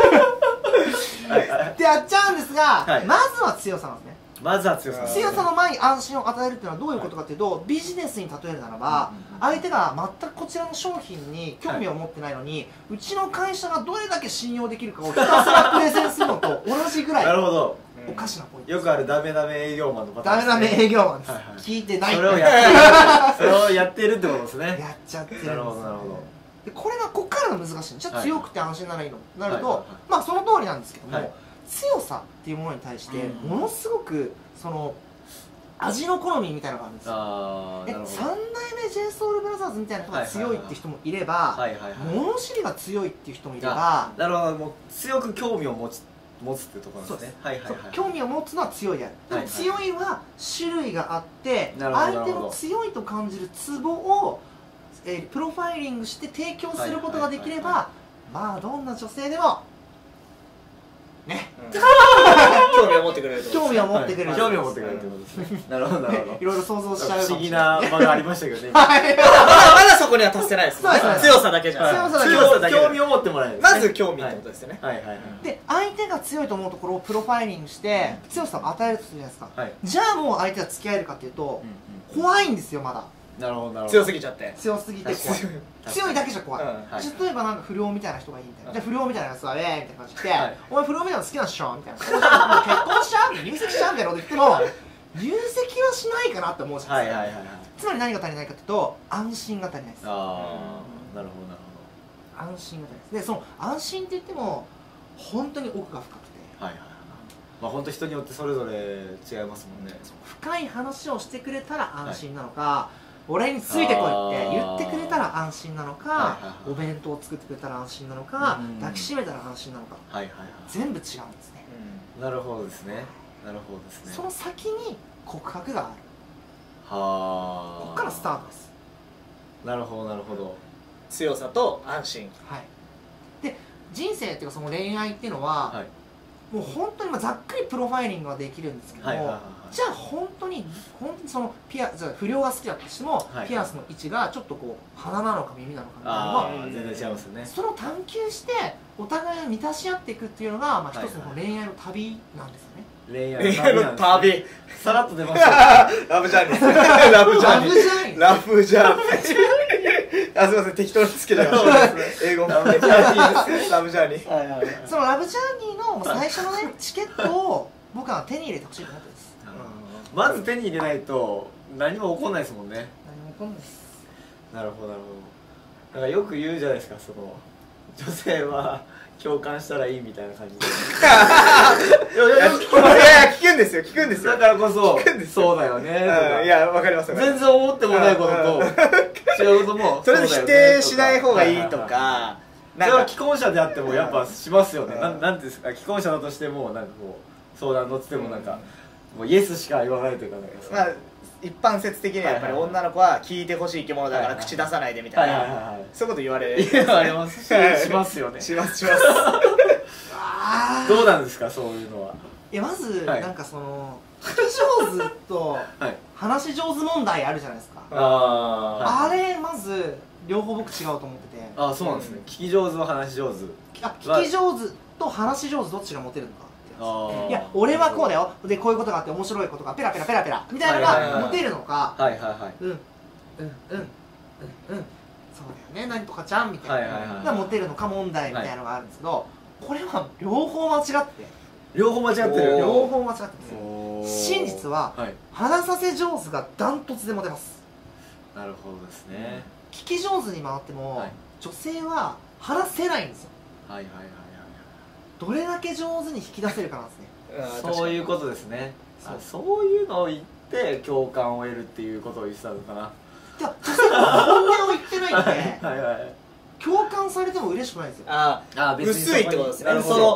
ってやっちゃうんですが、 はい、 まずは強さなんですね。 まずは強さ。 強さの前に安心を与えるっていうのはどういうことかっていうと、はい、ビジネスに例えるならば、相手が全くこちらの商品に興味を持ってないのに、はい、うちの会社がどれだけ信用できるかをひたすらプレゼンするのと同じぐらいなるほど、 おかしなポイント。 よくあるダメダメ営業マンのパターンですね。 ダメダメ営業マンです、 はいはい、 聞いてないそれをやってるそれをやってるってことですね。 やっちゃってるんですよ。 なるほどなるほど。 でこれがこっからが難しい。じゃあ強くて安心ならいいの、はい、なると、はいはいはい、まあその通りなんですけども、はい、強さっていうものに対してものすごくその味の好みみたいなのがあるんですよ。あえさんだいめ ジェイソウルブラザーズみたいな人が強いって人もいれば、物知りが強いっていう人もいれば、 なるほど、もう強く興味を持つ持つってところなんですね。はいはいはい。 興味を持つのは強いである。でも強いは種類があって、相手の強いと感じるツボをえー、プロファイリングして提供することができれば、まあどんな女性でもね、 うん、興味を持ってくれる興味を持ってくれる、 興味を持ってくれるってことですね。なるほどなるほど。 いろいろ想像しちゃう不思議な場がありましたけどね。 はい、まだまだそこには達してないです。強さだけじゃない。 強さだけ。 強さだけ。 興味を持ってもらえる。 まず興味ってことですよね。 はいはいはい。 で相手が強いと思うところをプロファイリングして強さを与えるとするじゃないですか。じゃあもう相手が付き合えるかっていうと怖いんですよまだ。 なるほどなるほど。 強すぎちゃって。 強すぎて怖い。強いだけじゃ怖い。例えばなんか不良みたいな人がいいみたいな。じゃあ不良みたいなやつはええみたいな感じで、お前不良みたいなの好きなんでしょみたいな。結婚しちゃう入籍しちゃうみたいなこと言っても入籍はしないかなって思うじゃないですか。つまり何が足りないかっていうと安心が足りないです。ああ、なるほどなるほど。安心が足りないです。でその安心って言っても本当に奥が深くて。はいはい。 まあ本当人によってそれぞれ違いますもんね。 深い話をしてくれたら安心なのか。俺についてこいって言ってくれたら安心なのか、お弁当を作ってくれたら安心なのか、抱きしめたら安心なのか、全部違うんですね。 なるほどですね。なるほどですね。 その先に告白がある。 はあ。 ここからスタートです。 なるほどなるほど。 強さと安心。 はい。で人生っていうかその恋愛っていうのは、はい、もう本当にまあざっくりプロファイリングはできるんですけども。じゃあ本当に本当にそのピア不良が好きだとしても、はい、ピアスの位置がちょっとこう鼻なのか耳なのかみたいなのが全然違いますよね。 それを探求してお互いを満たし合っていくっていうのが、まあ、一つの恋愛の旅なんですよね。 恋愛の旅さらっと出ましたラブジャーニーラブジャーニーラブジャーニーあ、すみません適当につけちゃいました英語ラブジャーニーですラブジャーニー。 そのラブジャーニーの最初のねチケットを僕は手に入れてほしいと思ってます。 まず手に入れないと何も起こんないですもんね。 何も起こんないです。 なるほどなるほど。だからよく言うじゃないですか、その女性は共感したらいいみたいな感じで。いやいや聞くんですよ聞くんですよ。 だからこそそうだよねとか。 いやわかりますよ。 全然思ってもないことと違うことも。 それで否定しない方がいいとか。 それは既婚者であってもやっぱしますよね。なんなんですか既婚者だとしてもなんかこう相談乗ってもなんか。もうイエスしか言わないというか、 まあ一般説的にはやっぱり女の子は聞いてほしい生き物だから口出さないでみたいなそういうこと言われる。 言われますししますよね。 しますしますどうなんですかそういうのは。 いやまずなんかその聞き上手と話し上手問題あるじゃないですか。あれまず両方僕違うと思ってて。 あ、そうなんですね。聞き上手は話し上手。 あ、聞き上手と話し上手どっちがモテるのか。いや俺はこうだよでこういうことがあって面白いことがペラペラペラペラみたいなのがモテるのか、はいはいはいうんうんうんうんうんそうだよね何とかちゃんみたいなのがモテるのか問題みたいなのがあるんですけど、これは両方間違って両方間違ってる両方間違ってる真実は話させ上手がダントツでモテます。 なるほどですね。 聞き上手に回っても女性は話せないんですよ。はいはいはい。どれだけ上手に引き出せるかなんですね。そういうことですね。そういうのを言って共感を得るっていうことを言ってたのかな。 いや女性は本音を言ってないんで共感されても嬉しくないんですよ。 ああ薄いってことですね。その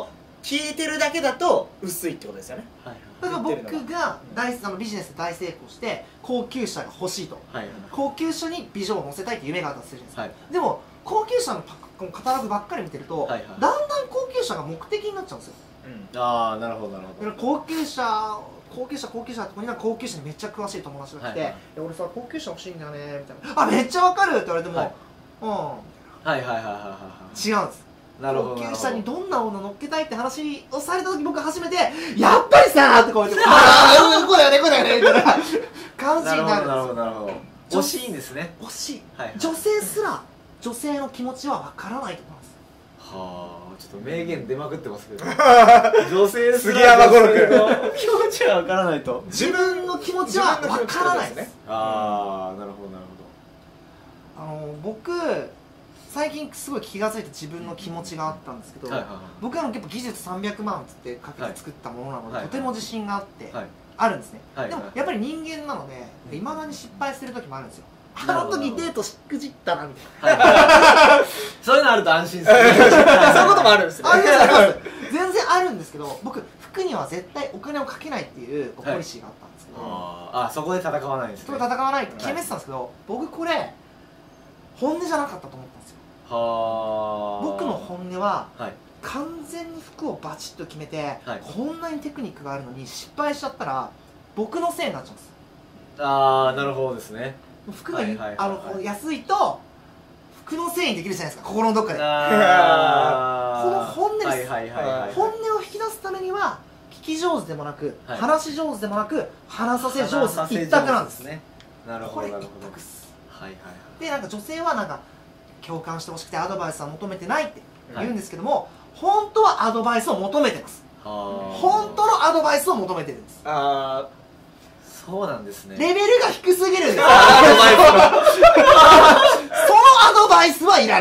聞いてるだけだと薄いってことですよね。 だから僕が大あのビジネスで大成功して高級車が欲しいと、はい、高級車に美女を乗せたいって夢があったとするじゃないですか、はい、でも高級車のパカタログばっかり見てると、はいはい、だんだん高級車が目的になっちゃうんですよ、 うん、ああなるほどなるほど。 高級車高級車高級車ってここになんか高級車にめっちゃ詳しい友達が来て、はいはい、俺さ高級車欲しいんだよねみたいな、あめっちゃわかるって言われても、はい、うんはいはいはいはいはい違うんです。 なるほど。 高級車にどんなもの乗っけたいって話をされた時僕初めてやっぱりさーってこうやってああこうだよねこうだよねみたいな感じになるんですよ。なるほどなるほど。惜しいんですね。 惜しい、はいはい、女性すら女性の気持ちはわからないと思います。 はあちょっと名言出まくってますけど女性すら女性の気持ちはわからないと自分の気持ちはわからないですね。 ああなるほどなるほど。あの僕最近すごい気が付いた自分の気持ちがあったんですけど、はいはいはい、僕は結構技術さんびゃくまんっつってかけて作ったものなので、はい、とても自信があって、はい、あるんですね、はいはい、でもやっぱり人間なのでいまだに失敗する時もあるんですよ。あの時デートしくじったなみたいな、 はい、そういうのあると安心するそういうこともあるんですね。 ありますあります全然あるんですけど僕服には絶対お金をかけないっていうポリシーがあったんですけど、はい、 ああそこで戦わないんですね。 そこで戦わないって決めてたんですけど、はい、僕これ本音じゃなかったと思ったんですよ。は僕の本音は、はい、完全に服をバチッと決めて、はい、こんなにテクニックがあるのに失敗しちゃったら僕のせいになっちゃうんです。 ああなるほどですね。 服が安いと服のせいにできるじゃないですか心のどっかで。あこの本音です。本音を引き出すためには聞き上手でもなく、はい、話し上手でもなく話させ上手一択なんですね。 なるほどなるほど。 これ一択です。はいはいはい。でなんか女性はなんか共感してほしくてアドバイスは求めてないって言うんですけども、はい、本当はアドバイスを求めてます。本当のアドバイスを求めてるんです。あそうなんですね。 レベルが低すぎるんですよ。アドバイスがそのアドバイスはいら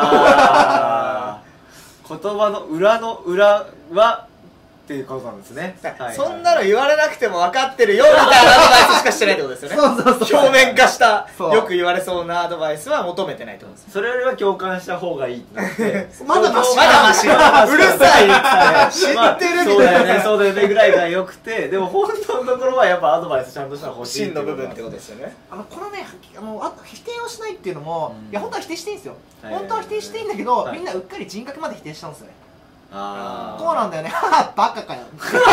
ないんです。 言葉の裏の裏はっていうことなんですね。 そんなの言われなくても分かってるよみたいなアドバイスしかしてないってことですよね。そうそうそう表面化したよく言われそうなアドバイスは求めてないってことです。 それよりは共感した方がいいってなってまだマシまだマシうるさい知ってるみたいな、 そうだよねそうだよねぐらいがよくて、でも本当のところはやっぱアドバイスちゃんとしたら欲しい真の部分ってことですよね。 あのこのねあのあ否定をしないっていうのも、いや本当は否定していいんですよ。本当は否定していいんだけど、みんなうっかり人格まで否定しちゃうんですよね。ああ、こうなんだよね。バカかよ。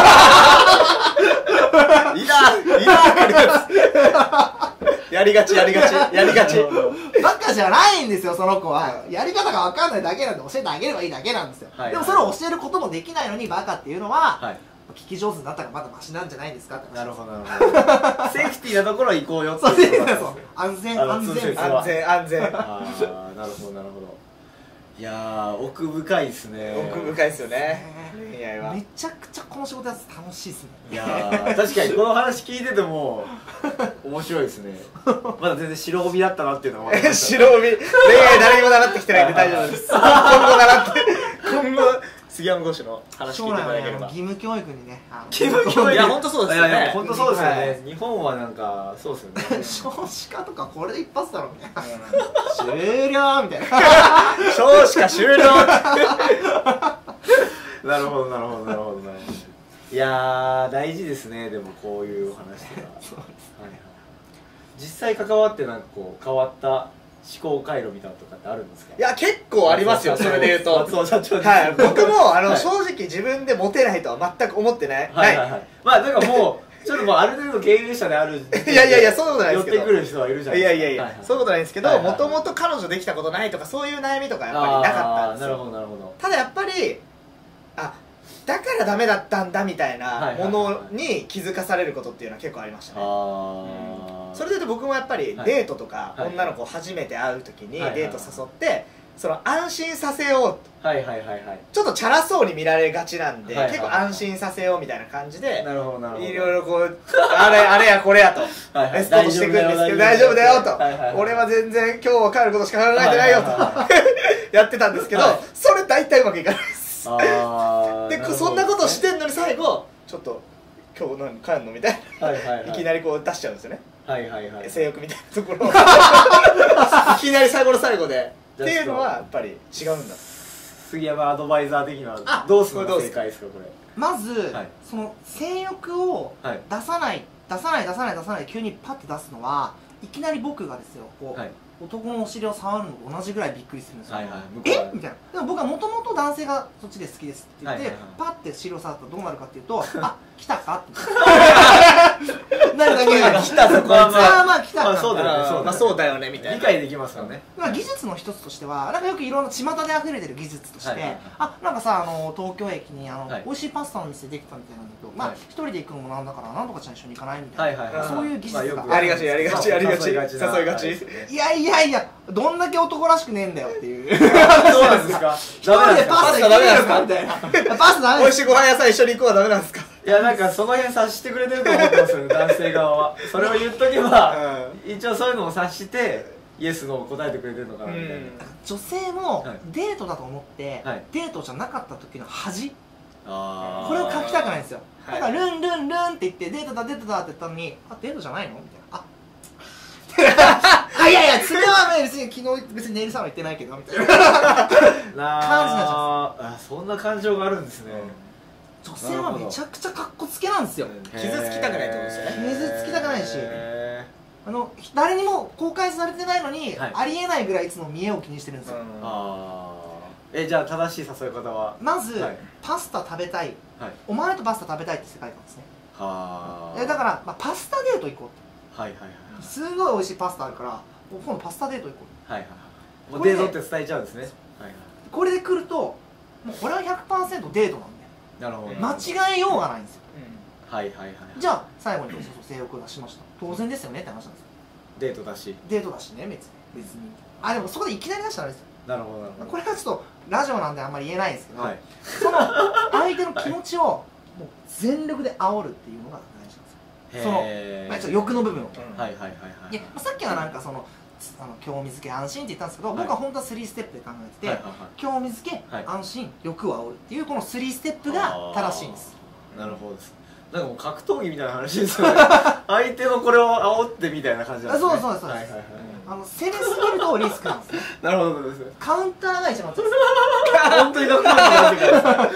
いらいらやりがちやりがちやりがち。 バカじゃないんですよその子は。やり方が分かんないだけなんで教えてあげればいいだけなんですよ。でもそれを教えることもできないのにバカっていうのは聞き上手になったらまだマシなんじゃないですかって。 なるほどなるほど。セーフティーなところ行こうよって。そうそう安全安全安全安全。 ああなるほどなるほど。いやー奥深いですね。 奥深いですよね恋愛は。 めちゃくちゃこの仕事やつ楽しいですね。 いやー確かにこの話聞いてても面白いですね。まだ全然白帯だったなっていうのは分かりました。 白帯恋愛誰にも習ってきてないんで大丈夫です。今後習って今後杉山講師の話聞いていただければ。 義務教育にね。 義務教育。 いや本当そうですよね。 本当そうですよね。日本はなんかそうですよね。 少子化とかこれで一発だろみたいな。終了みたいな。 少子化終了。 なるほどなるほどなるほどなるほど。いやー大事ですね。でもこういうお話が。そうです。実際関わってなんかこう変わった思考回路みたいなとかってあるんですか？ いや結構ありますよそれで言うと。はい僕もあの正直自分でモテないとは全く思ってない。 はいはいはい。まあだからもうちょっともうある程度経営者である。 いやいやいやそういうことないですけど。 寄ってくる人はいるじゃないですか。 いやいやいやそういうことないですけど、もともと彼女できたことないとかそういう悩みとかやっぱりなかったんですよ。 なるほどなるほど。 ただやっぱりあだからダメだったんだみたいなものに気づかされることっていうのは結構ありましたね。それでいうと僕もやっぱりデートとか女の子初めて会う時にデート誘ってその安心させようと、ちょっとチャラそうに見られがちなんで結構安心させようみたいな感じでいろいろこうあれあれやこれやとエスコートしていくんですけど大丈夫だよと俺は全然今日は帰ることしか考えてないよとやってたんですけどそれ大体うまくいかないです。でそんなことしてんのに最後ちょっと今日何帰んのみたいないきなりこう出しちゃうんですよね。性欲みたいなところをいきなり最後の最後でっていうのはやっぱり違うんだ。 杉山アドバイザー的にはどうするのが正解ですかこれ。 まずその性欲を出さない出さない出さない出さない急にパッて出すのはいきなり僕がですよこう男のお尻を触るのと同じぐらいびっくりするんですよ。えみたいな。でも僕はもともと男性がそっちで好きですって言ってパッて尻を触ったらどうなるかっていうとあ来たかってなるだけが来たぞこいつああまあ来たかそうだよねまあそうだよねみたいな理解できますよね。 技術の一つとしてはなんかよくいろんな巷で溢れてる技術としてあなんかさあの東京駅にあの美味しいパスタの店できたみたいなんだけどまあ一人で行くのもなんだからなんとかちゃん一緒に行かないみたいなそういう技術がありがちありがちありがち誘いがちいやいやいやどんだけ男らしくねえんだよっていうそうなんですか一人でパスタダメなんですかみたいなパスタダメ美味しいご飯屋さん一緒に行こうはダメなんですか。 いやなんかその辺察してくれてると思ってますよね男性側は。それを言っとけば一応そういうのを察してイエスノー答えてくれてるのかなみたいな。 女性もデートだと思ってデートじゃなかった時の恥これを書きたくないんですよ。だからルンルンルンって言ってデートだデートだって言ったのにあデートじゃないのみたいなあいやいやそれは別に昨日別にネイルサロン行ってないけどみたいな感じになっちゃうんです。 あそんな感情があるんですね。 女性はめちゃくちゃカッコつけなんですよ。 傷つきたくないってことですよね。 傷つきたくないしあの誰にも公開されてないのにありえないぐらいいつも見栄を気にしてるんですよ。 えじゃあ正しい誘い方はまずパスタ食べたいお前とパスタ食べたいって世界観ですね。だからパスタデート行こうってすんごい美味しいパスタあるから今度パスタデート行こうはいはいもうデートって伝えちゃうんですね。 これで来るともうこれは ひゃくパーセント デートなんでなるほど間違えようがないんですよ。 はいはいはい。 じゃあ最後に性欲を出しました当然ですよねって話なんですよ。 デートだしデートだしね別に別にあでもそこでいきなり出したらですよ。 なるほどなるほど。 これはちょっとラジオなんであんまり言えないですけどその相手の気持ちをもう全力で煽るっていうのが大事なんですよ。その、まあ、ちょっと欲の部分をはいはいはいはい。さっきはなんかそのあの興味づけ安心って言ったんですけど、僕は本当はスリーステップで考えてて興味づけ安心欲を煽るっていうこのスリーステップが正しいんです。 なるほどです。なんかもう格闘技みたいな話ですよね相手のこれを煽ってみたいな感じなんですね。 そうそうですそうです。あの攻めすぎるとリスクなんですね。 なるほどです。 カウンターが一番強いです本当に格闘技になってくる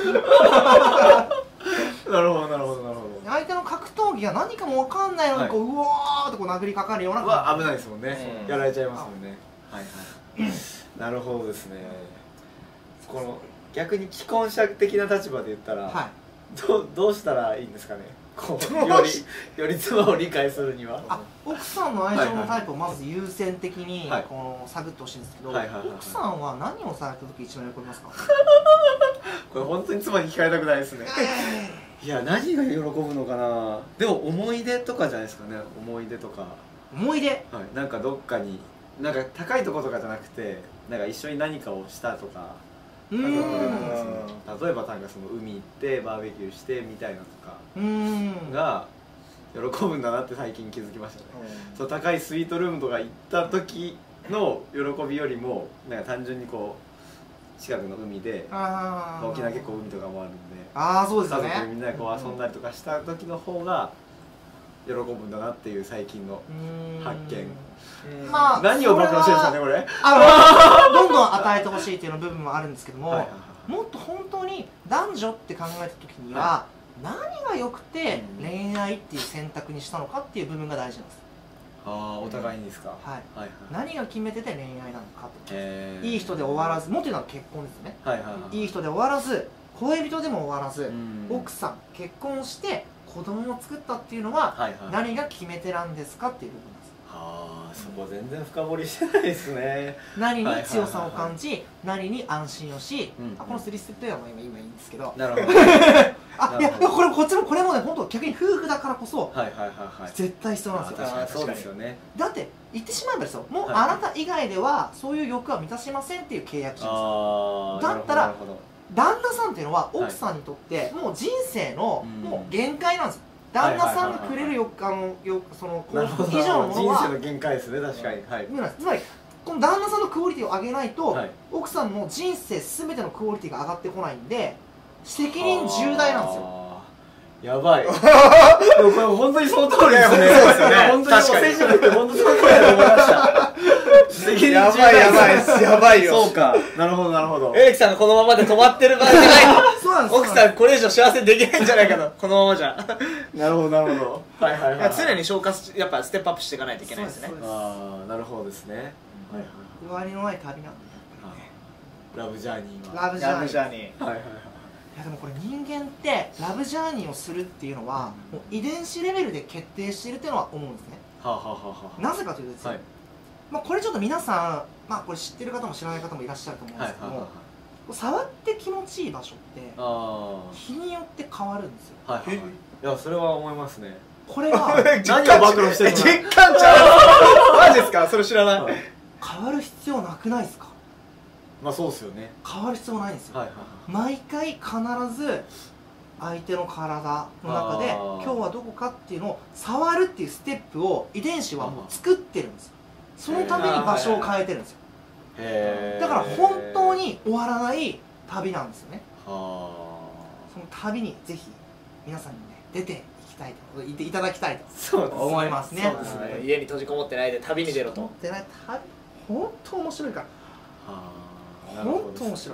なるほどなるほどなるほど。 相手の格闘技が何かも分かんないのにこううわーってこう殴りかかるような感じ。危ないですもんね。やられちゃいますもんね。はいはいなるほどですね。この逆に既婚者的な立場で言ったらどどうしたらいいんですかね。こうよりより妻を理解するには奥さんの愛情のタイプをまず優先的にこの探ってほしいんですけど、奥さんは何をされた時一番喜びますか。 これ本当に妻に聞かれたくないですね。いや何が喜ぶのかな。でも思い出とかじゃないですかね。思い出とか思い出、 はい、なんかどっかになんか高いとことかじゃなくてなんか一緒に何かをしたとか、例えばなんかその海行ってバーベキューしてみたいなとかが喜ぶんだなって最近気づきましたね。そう高いスイートルームとか行った時の喜びよりもなんか単純にこう近くの海で沖縄結構海とかもあるんであそうですね家族でみんなでこう遊んだりとかした時の方が喜ぶんだなっていう最近の発見。まあ何を暴露してるんですかねこれ。 あのどんどん与えてほしいっていうの部分もあるんですけども、もっと本当に男女って考えた時には何が良くて恋愛っていう選択にしたのかっていう部分が大事なんです。 ああお互いにですか。 はい何が決めてて恋愛なのかと。いい人で終わらずもっと言うのは結婚ですね。いい人で終わらず恋人でも終わらず奥さん結婚して子供を作ったっていうのは何が決め手なんですかっていう部分なんです。 ああそこ全然深掘りしてないですね。 何に強さを感じ何に安心をし、あこのスリーステップは今今いいんですけど。 なるほど。 あいやこれこっちもこれもね本当逆に夫婦だからこそ絶対必要なんですよ。 そうですよね。 だって言ってしまえばですよもうあなた以外ではそういう欲は満たしませんっていう契約書です。だったら旦那さんっていうのは奥さんにとってもう人生のもう限界なんですよ。旦那さんがくれるよあのよその幸福以上のものは人生の限界ですね確かに。 つまりこの旦那さんのクオリティを上げないと奥さんの人生全てのクオリティが上がってこないんで責任重大なんですよ。 やばい。でもこれ本当にその通りですね。そうですよね。本当にもう選手って本当にその通りだと思いました。 責任やばいやばいですやばいよ。 そうか、なるほどなるほど。 エレキさんがこのままで止まってる場合じゃない。 そうなんです。 奥さんこれ以上幸せにできないんじゃないかと、このままじゃ。 なるほどなるほど。はいはいはい。 常に消化しやっぱステップアップしていかないといけないですね。 ああ、なるほどですね。はいはい。 終わりのない旅なんで、 ラブジャーニーは。 ラブジャーニー。 ー。はいはいはい。 いやでもこれ人間ってラブジャーニーをするっていうのはもう遺伝子レベルで決定しているっていうのは思うんですね。 はあはあはあはあ。 なぜかというとですね、まあこれちょっと皆さん、まあこれ知ってる方も知らない方もいらっしゃると思うんですけども、触って気持ちいい場所って日によって変わるんですよ。 はいはい。いやそれは思いますね。 これは何を暴露してるの？ 実感ちゃう。マジですか？それ知らない。 変わる必要なくないですか？ まあそうですよね。 変わる必要ないんですよ。 はいはい。 毎回必ず相手の体の中で今日はどこかっていうのを触るっていうステップを遺伝子はもう作ってるんですよ。そのために場所を変えてるんですよ。 へー。 だから本当に終わらない旅なんですよね。 はその旅にぜひ皆さんにね出ていきたいといていただきたいとそうですね思いますね。 そうですね。家に閉じこもってないで旅に出ろと。 出ない旅本当面白いから。 あ。 本当面白い。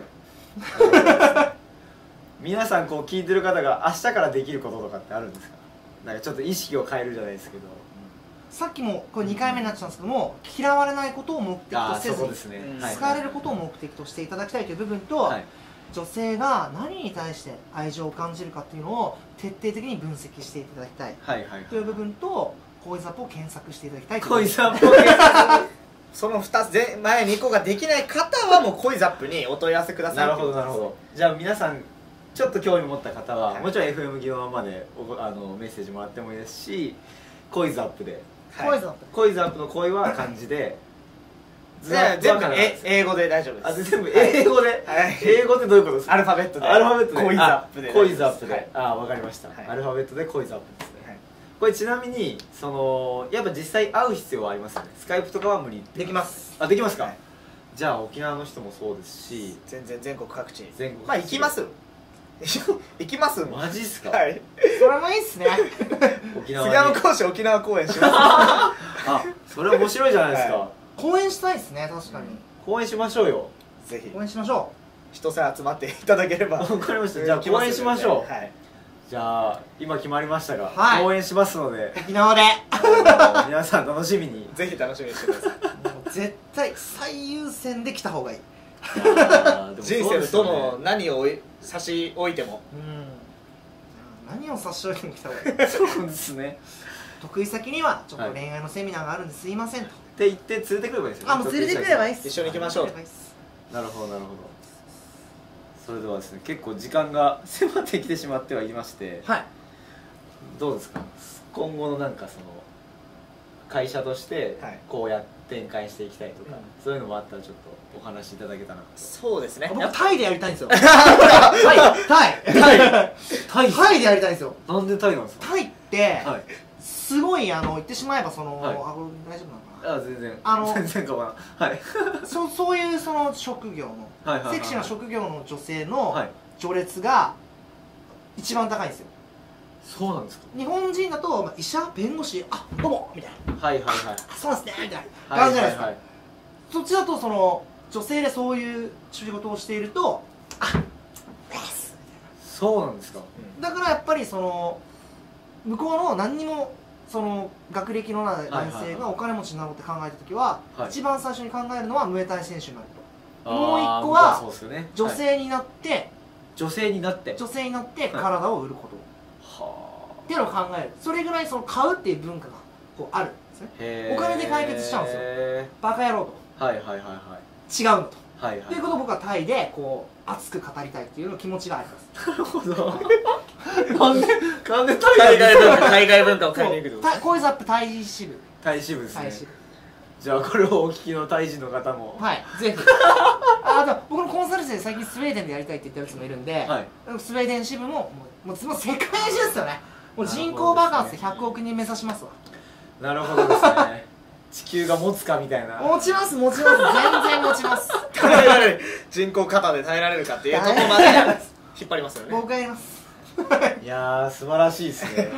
皆さんこう聞いてる方が明日からできることとかってあるんですか？なんかちょっと意識を変えるじゃないですけど、 さっきもこれにかいめになっちゃうんですけども、嫌われないことを目的とせずに好かれることを目的としていただきたいという部分と、女性が何に対して愛情を感じるかっていうのを徹底的に分析していただきたいという部分と、恋ザップを検索していただきたいという恋ザップを検索そのふたつで前にこができない方はもう恋ザップにお問い合わせください。 なるほどなるほど。じゃあ皆さんちょっと興味持った方は、はい、もちろん エフエム 技能までおあのメッセージもらってもいいですし、恋ザップで、 恋ザップ恋ザップの恋は漢字で全部英語で大丈夫です。 あ、全部英語で、英語でどういうことですか？ アルファベットでアルファベットで恋ザップで恋ザップで、ああ、わかりました。アルファベットで恋ザップですね。これちなみにそのやっぱ実際会う必要はありますよね。スカイプとかは無理？ できます。 あ、できますか？じゃあ沖縄の人もそうですし、 全然全国各地全国まあ行きます行きますマジっすか？ はい、 それもいいっすね。 沖縄杉山講師沖縄公演しますあ、それ面白いじゃないですか。 公演したいですね、確かに。 公演しましょうよ。 ぜひ公演しましょう。人さえ集まっていただければ。 わかりました。じゃあ公演しましょう。じゃあ今決まりましたが、公演しますので沖縄で皆さん楽しみにぜひ楽しみにしてください。 絶対最優先で来た方がいい。 人生のどの何を差し置いても、 何を差し置いても来た方がいい。 そうですね。 得意先にはちょっと恋愛のセミナーがあるんですいませんとって言って連れてくればいいですよね。 あ、もう連れてくればいいっす。 一緒に行きましょう。 なるほどなるほど。それではですね、結構時間が迫ってきてしまってはいまして、 はい、 どうですか今後のなんかその会社としてこうやって展開していきたいとか、そういうのもあったらちょっとお話しいただけたら。 そうですね、 僕タイでやりたいんですよ。タイタイタイタイでやりたいんですよ。 なんでタイなんですか？ タイってすごいあの言ってしまえばその、あ、これ大丈夫なのかな。 あ、全然あの全然かもな。はい。 そそういうその職業のセクシーな職業の女性の序列が一番高いんですよ。 そうなんですか？ 日本人だと、まあ、医者、弁護士、あ、どうもみたいな。 はいはいはい。 そうですねみたいな感じじゃないですか。そっちだとその女性でそういう仕事をしていると、あ、ですみたいな。 そうなんですか？ だからやっぱりその向こうの何にもその学歴のない男性がお金持ちになろうって考えた時は、一番最初に考えるのはムエタイ選手になると。もう一個は女性になって女性になって女性になって体を売ること。っていうのを考える。それぐらいその買うっていう文化がこうあるんですね。お金で解決しちゃうんですよ。バカ野郎と。 はいはいはいはい。 違うのと。 はいはい。 ということを僕はタイでこう熱く語りたいっていうの気持ちがあります。 なるほど。なんでなんで海外文化海外文化を変えていくと。 恋ザップタイ支部。 タイ支部ですね。じゃあこれをお聞きのタイ人の方もはいぜひ。あと僕のコンサル生で最近スウェーデンでやりたいって言ったやつもいるんで、スウェーデン支部ももうもう世界中ですよね。もう人口爆発でひゃくおくにん目指しますわ。 なるほどですね。地球が持つかみたいな。 持ちます持ちます全然持ちます。 耐えられる人口過多で耐えられるかっていうところまで引っ張りますよね。 僕がやります。 いやー素晴らしいですね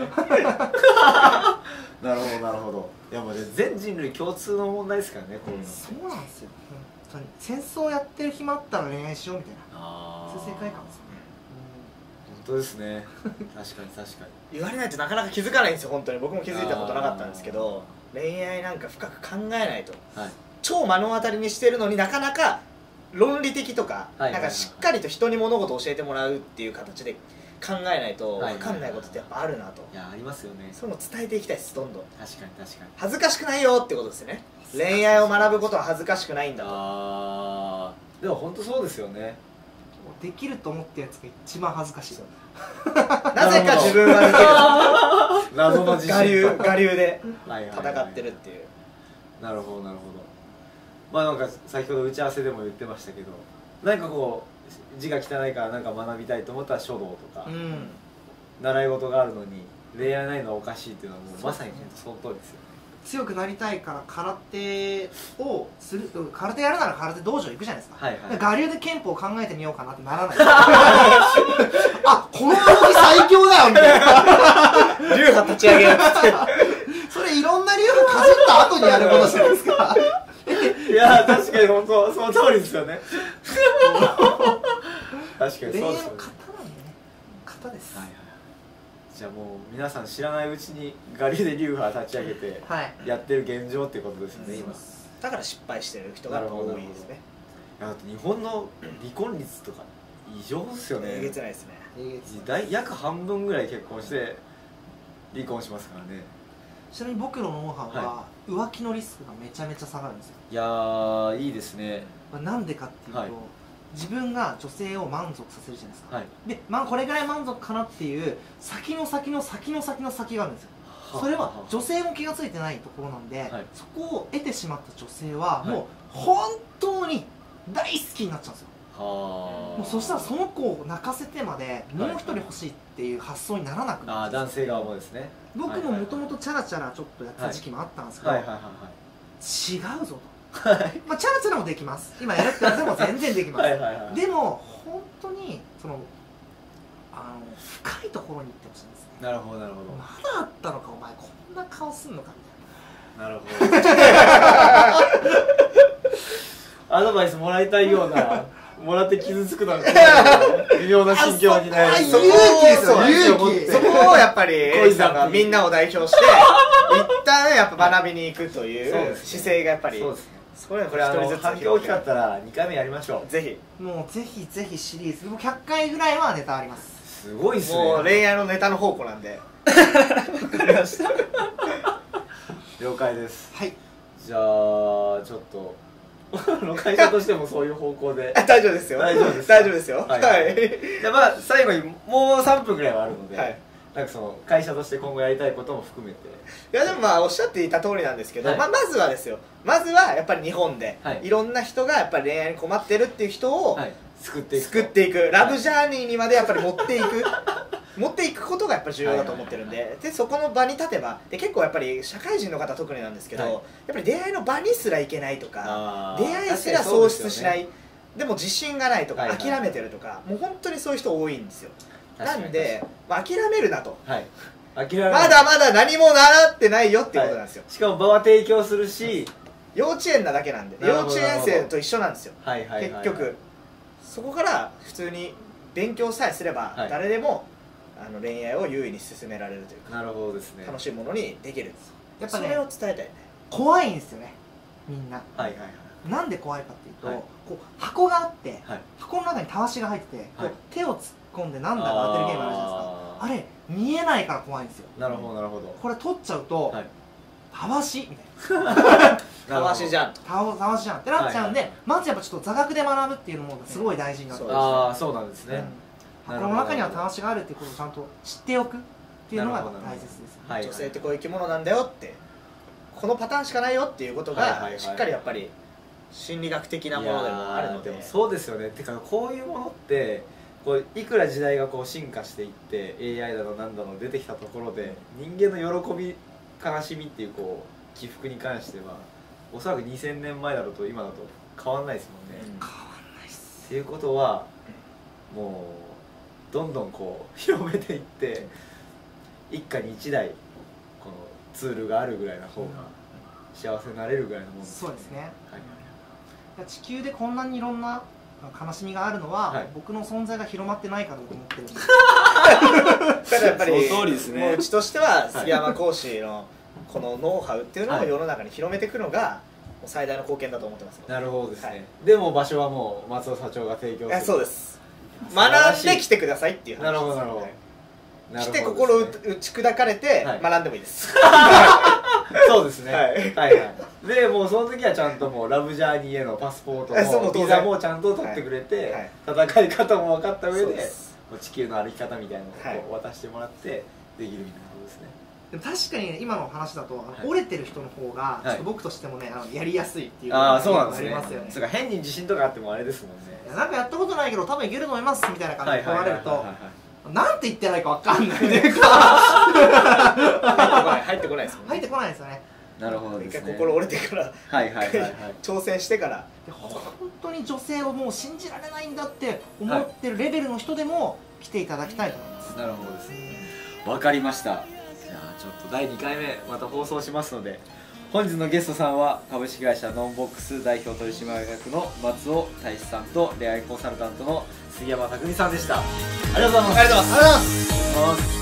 なるほどなるほど。いやもうね全人類共通の問題ですからねこういうの。 そうなんですよ本当に。戦争やってる暇あったら恋愛しようみたいな、 あそういう世界観ですよね。 本当ですね確かに確かに言われないとなかなか気づかないんですよ本当に。僕も気づいたことなかったんですけど、恋愛なんか深く考えないと、はい、超目の当たりにしてるのになかなか論理的とか、なんかしっかりと人に物事を教えてもらうっていう形で考えないと分かんないことってやっぱあるなと。 いやありますよね。 そういうの伝えていきたいですどんどん。 確かに確かに。 恥ずかしくないよってことですよね。恋愛を学ぶことは恥ずかしくないんだと。 あーでも本当そうですよね。 できると思ってるやつが一番恥ずかしい。 なぜか自分はできる謎の自信。 我流我流で戦ってるっていう。 なるほどなるほど。まあなんか先ほど打ち合わせでも言ってましたけど、何かこう字が汚いからなんか学びたいと思ったら書道とか、うん、習い事があるのに恋愛ないのはおかしいっていうのはもうまさにその通りですよね。 強くなりたいから空手をする、空手やるなら空手道場行くじゃないですか。はいはい、我流で憲法を考えてみようかなってならないあ、この動き最強だよみたいな流派立ち上げるってそれいろんな流派かじった後にやることじゃないですかいや確かに本当その通りですよね確かにそうですよね。 恋愛の型なんでね、型です。はいはい。 じゃあもう皆さん知らないうちに我流で流派立ち上げてやってる現状っていうことですよね、今。 だから失敗してる人が多いですね。 いや日本の離婚率とか異常ですよね。 えげつないですね。 大約半分ぐらい結婚して離婚しますからね。 ちなみに僕のノウハウは浮気のリスクがめちゃめちゃ下がるんですよ。 いやーいいですね。 なんでかっていうと、はい、自分が女性を満足させるじゃないですか、はい、で、まあ、これぐらい満足かなっていう先の先の先の先の先があるんですよ。それは女性も気が付いてないところなんで、はい、そこを得てしまった女性はもう本当に大好きになっちゃうんですよ。もうそしたらその子を泣かせてまでもう一人欲しいっていう発想にならなくなるんですよ。 あ、男性側もですね。 僕ももともとチャラチャラちょっとやった時期もあったんですけど、違うぞと。まあチャラチャラもできます。今やるってやつでも全然できます。でも本当にそのあの深いところに行ってほしいんですね。 なるほどなるほど。 まだあったのかお前こんな顔すんのかみたいな。 なるほど。アドバイスもらいたいような。もらって傷つくなんて微妙な心境になる。 そこをそこをやっぱりエイさんがみんなを代表して一旦やっぱ学びに行くという姿勢がやっぱり。 それこれあの反響大きかったらにかいめやりましょう。 ぜひ。 もうぜひぜひシリーズもうひゃっかいぐらいはネタあります。 すごいっすね。 もう恋愛のネタの宝庫なんで。 わかりました。了解です。 はい。 じゃあちょっと。会社としてもそういう方向で大丈夫ですよ。 大丈夫です。 大丈夫ですよ。はい。 じゃあまあ最後にもうさんぷんぐらいはあるので、なんかその会社として今後やりたいことも含めて。 いやでもまあおっしゃっていた通りなんですけど、まあまずはですよ。まずはやっぱり日本でいろんな人がやっぱり恋愛に困ってるっていう人を救っていく。 救っていく。ラブジャーニーにまでやっぱり持っていく。持っていくことがやっぱり重要だと思ってるんで、でそこの場に立てばで結構やっぱり社会人の方特になんですけど、はい、やっぱり出会いの場にすら行けないとか出会いすら喪失しない、 で, ね、でも自信がないとか、はいはい、諦めてるとかもう本当にそういう人多いんですよ。なんで、まあ、諦めるなと、はい、諦めまだまだ何も習ってないよっていうことなんですよ、 はい、しかも場は提供するし幼稚園なだけなんで幼稚園生と一緒なんですよ、はいはいはいはい、結局そこから普通に勉強さえすれば誰でも、はいあの恋愛を優位に進められるというか、 なるほどですね、 楽しいものにできる。 やっぱね、 それを伝えたいね。 怖いんですよね、みんな。 はいはいはい。 なんで怖いかっていうと、はい、こう箱があって、はい、箱の中にたわしが入ってて、はい、手を突っ込んでなんだか当てるゲームあるじゃないですか。あれ見えないから怖いんですよ。 なるほどなるほど。 これ取っちゃうと、はい、たわしみたいな。 たわしじゃん。 たわしじゃんってなっちゃうんで、はいはい、まずやっぱちょっと座学で学ぶっていうのもすごい大事になってます。 ああそうなんですね。うん箱の中にはたわしがあるっていうことをちゃんと知っておくっていうのが大切です、ねはい、女性ってこういう生き物なんだよってこのパターンしかないよっていうことがしっかりやっぱり心理学的なものでもあるので。 でもそうですよね。てかこういうものってこういくら時代がこう進化していって エーアイ だのなんだの出てきたところで人間の喜び悲しみっていうこう起伏に関してはおそらくにせんねんまえだろうと今だと変わんないですもんね、 うん、変わんないっす。 っていうことはもうどんどんこう広めていって一家に一台このツールがあるぐらいの方が幸せになれるぐらいのもんですね。 そうですね、はい、地球でこんなにいろんな悲しみがあるのは、はい、僕の存在が広まってないからと思ってるんですただやっぱりその通りですね。 もううちとしては杉山講師のこのノウハウっていうのを世の中に広めていくのが最大の貢献だと思ってます。 なるほどですね、はい、でも場所はもう松尾社長が提供する。 そうです。学んで来てくださいっていう話です。 なるほどなるほど、はい、 来て心を打ち砕かれて学んでもいいです、 はい、そうですね、はいはいはい、でもうその時はちゃんともうラブジャーニーへのパスポートもビザもちゃんと取ってくれて、はいはい、戦い方も分かった上でもう地球の歩き方みたいなのを渡してもらってできるみたいなことですね。 でも確かに、ね、今の話だと、はい、折れてる人の方がちょっと僕としてもね、あのやりやすいっていうのがありますよね。 そうか、変に自信とかあってもあれですもんね。 なんかやったことないけど多分いけると思いますみたいな感じで来られるとなんて言ってないか分かんないっていうか入ってこないですもんね。 入ってこないですよね。 なるほどですね。 一回心折れてから挑戦してから本当に女性をもう信じられないんだって思ってるレベルの人でも来ていただきたいと思います。 なるほどですね。わかりました。じゃあちょっとだいにかいめまた放送しますので、本日のゲストさんは株式会社ノンボックス代表取締役の松尾大志さんと恋愛コンサルタントの杉山拓実さんでした。ありがとうございます。 ありがとうございます。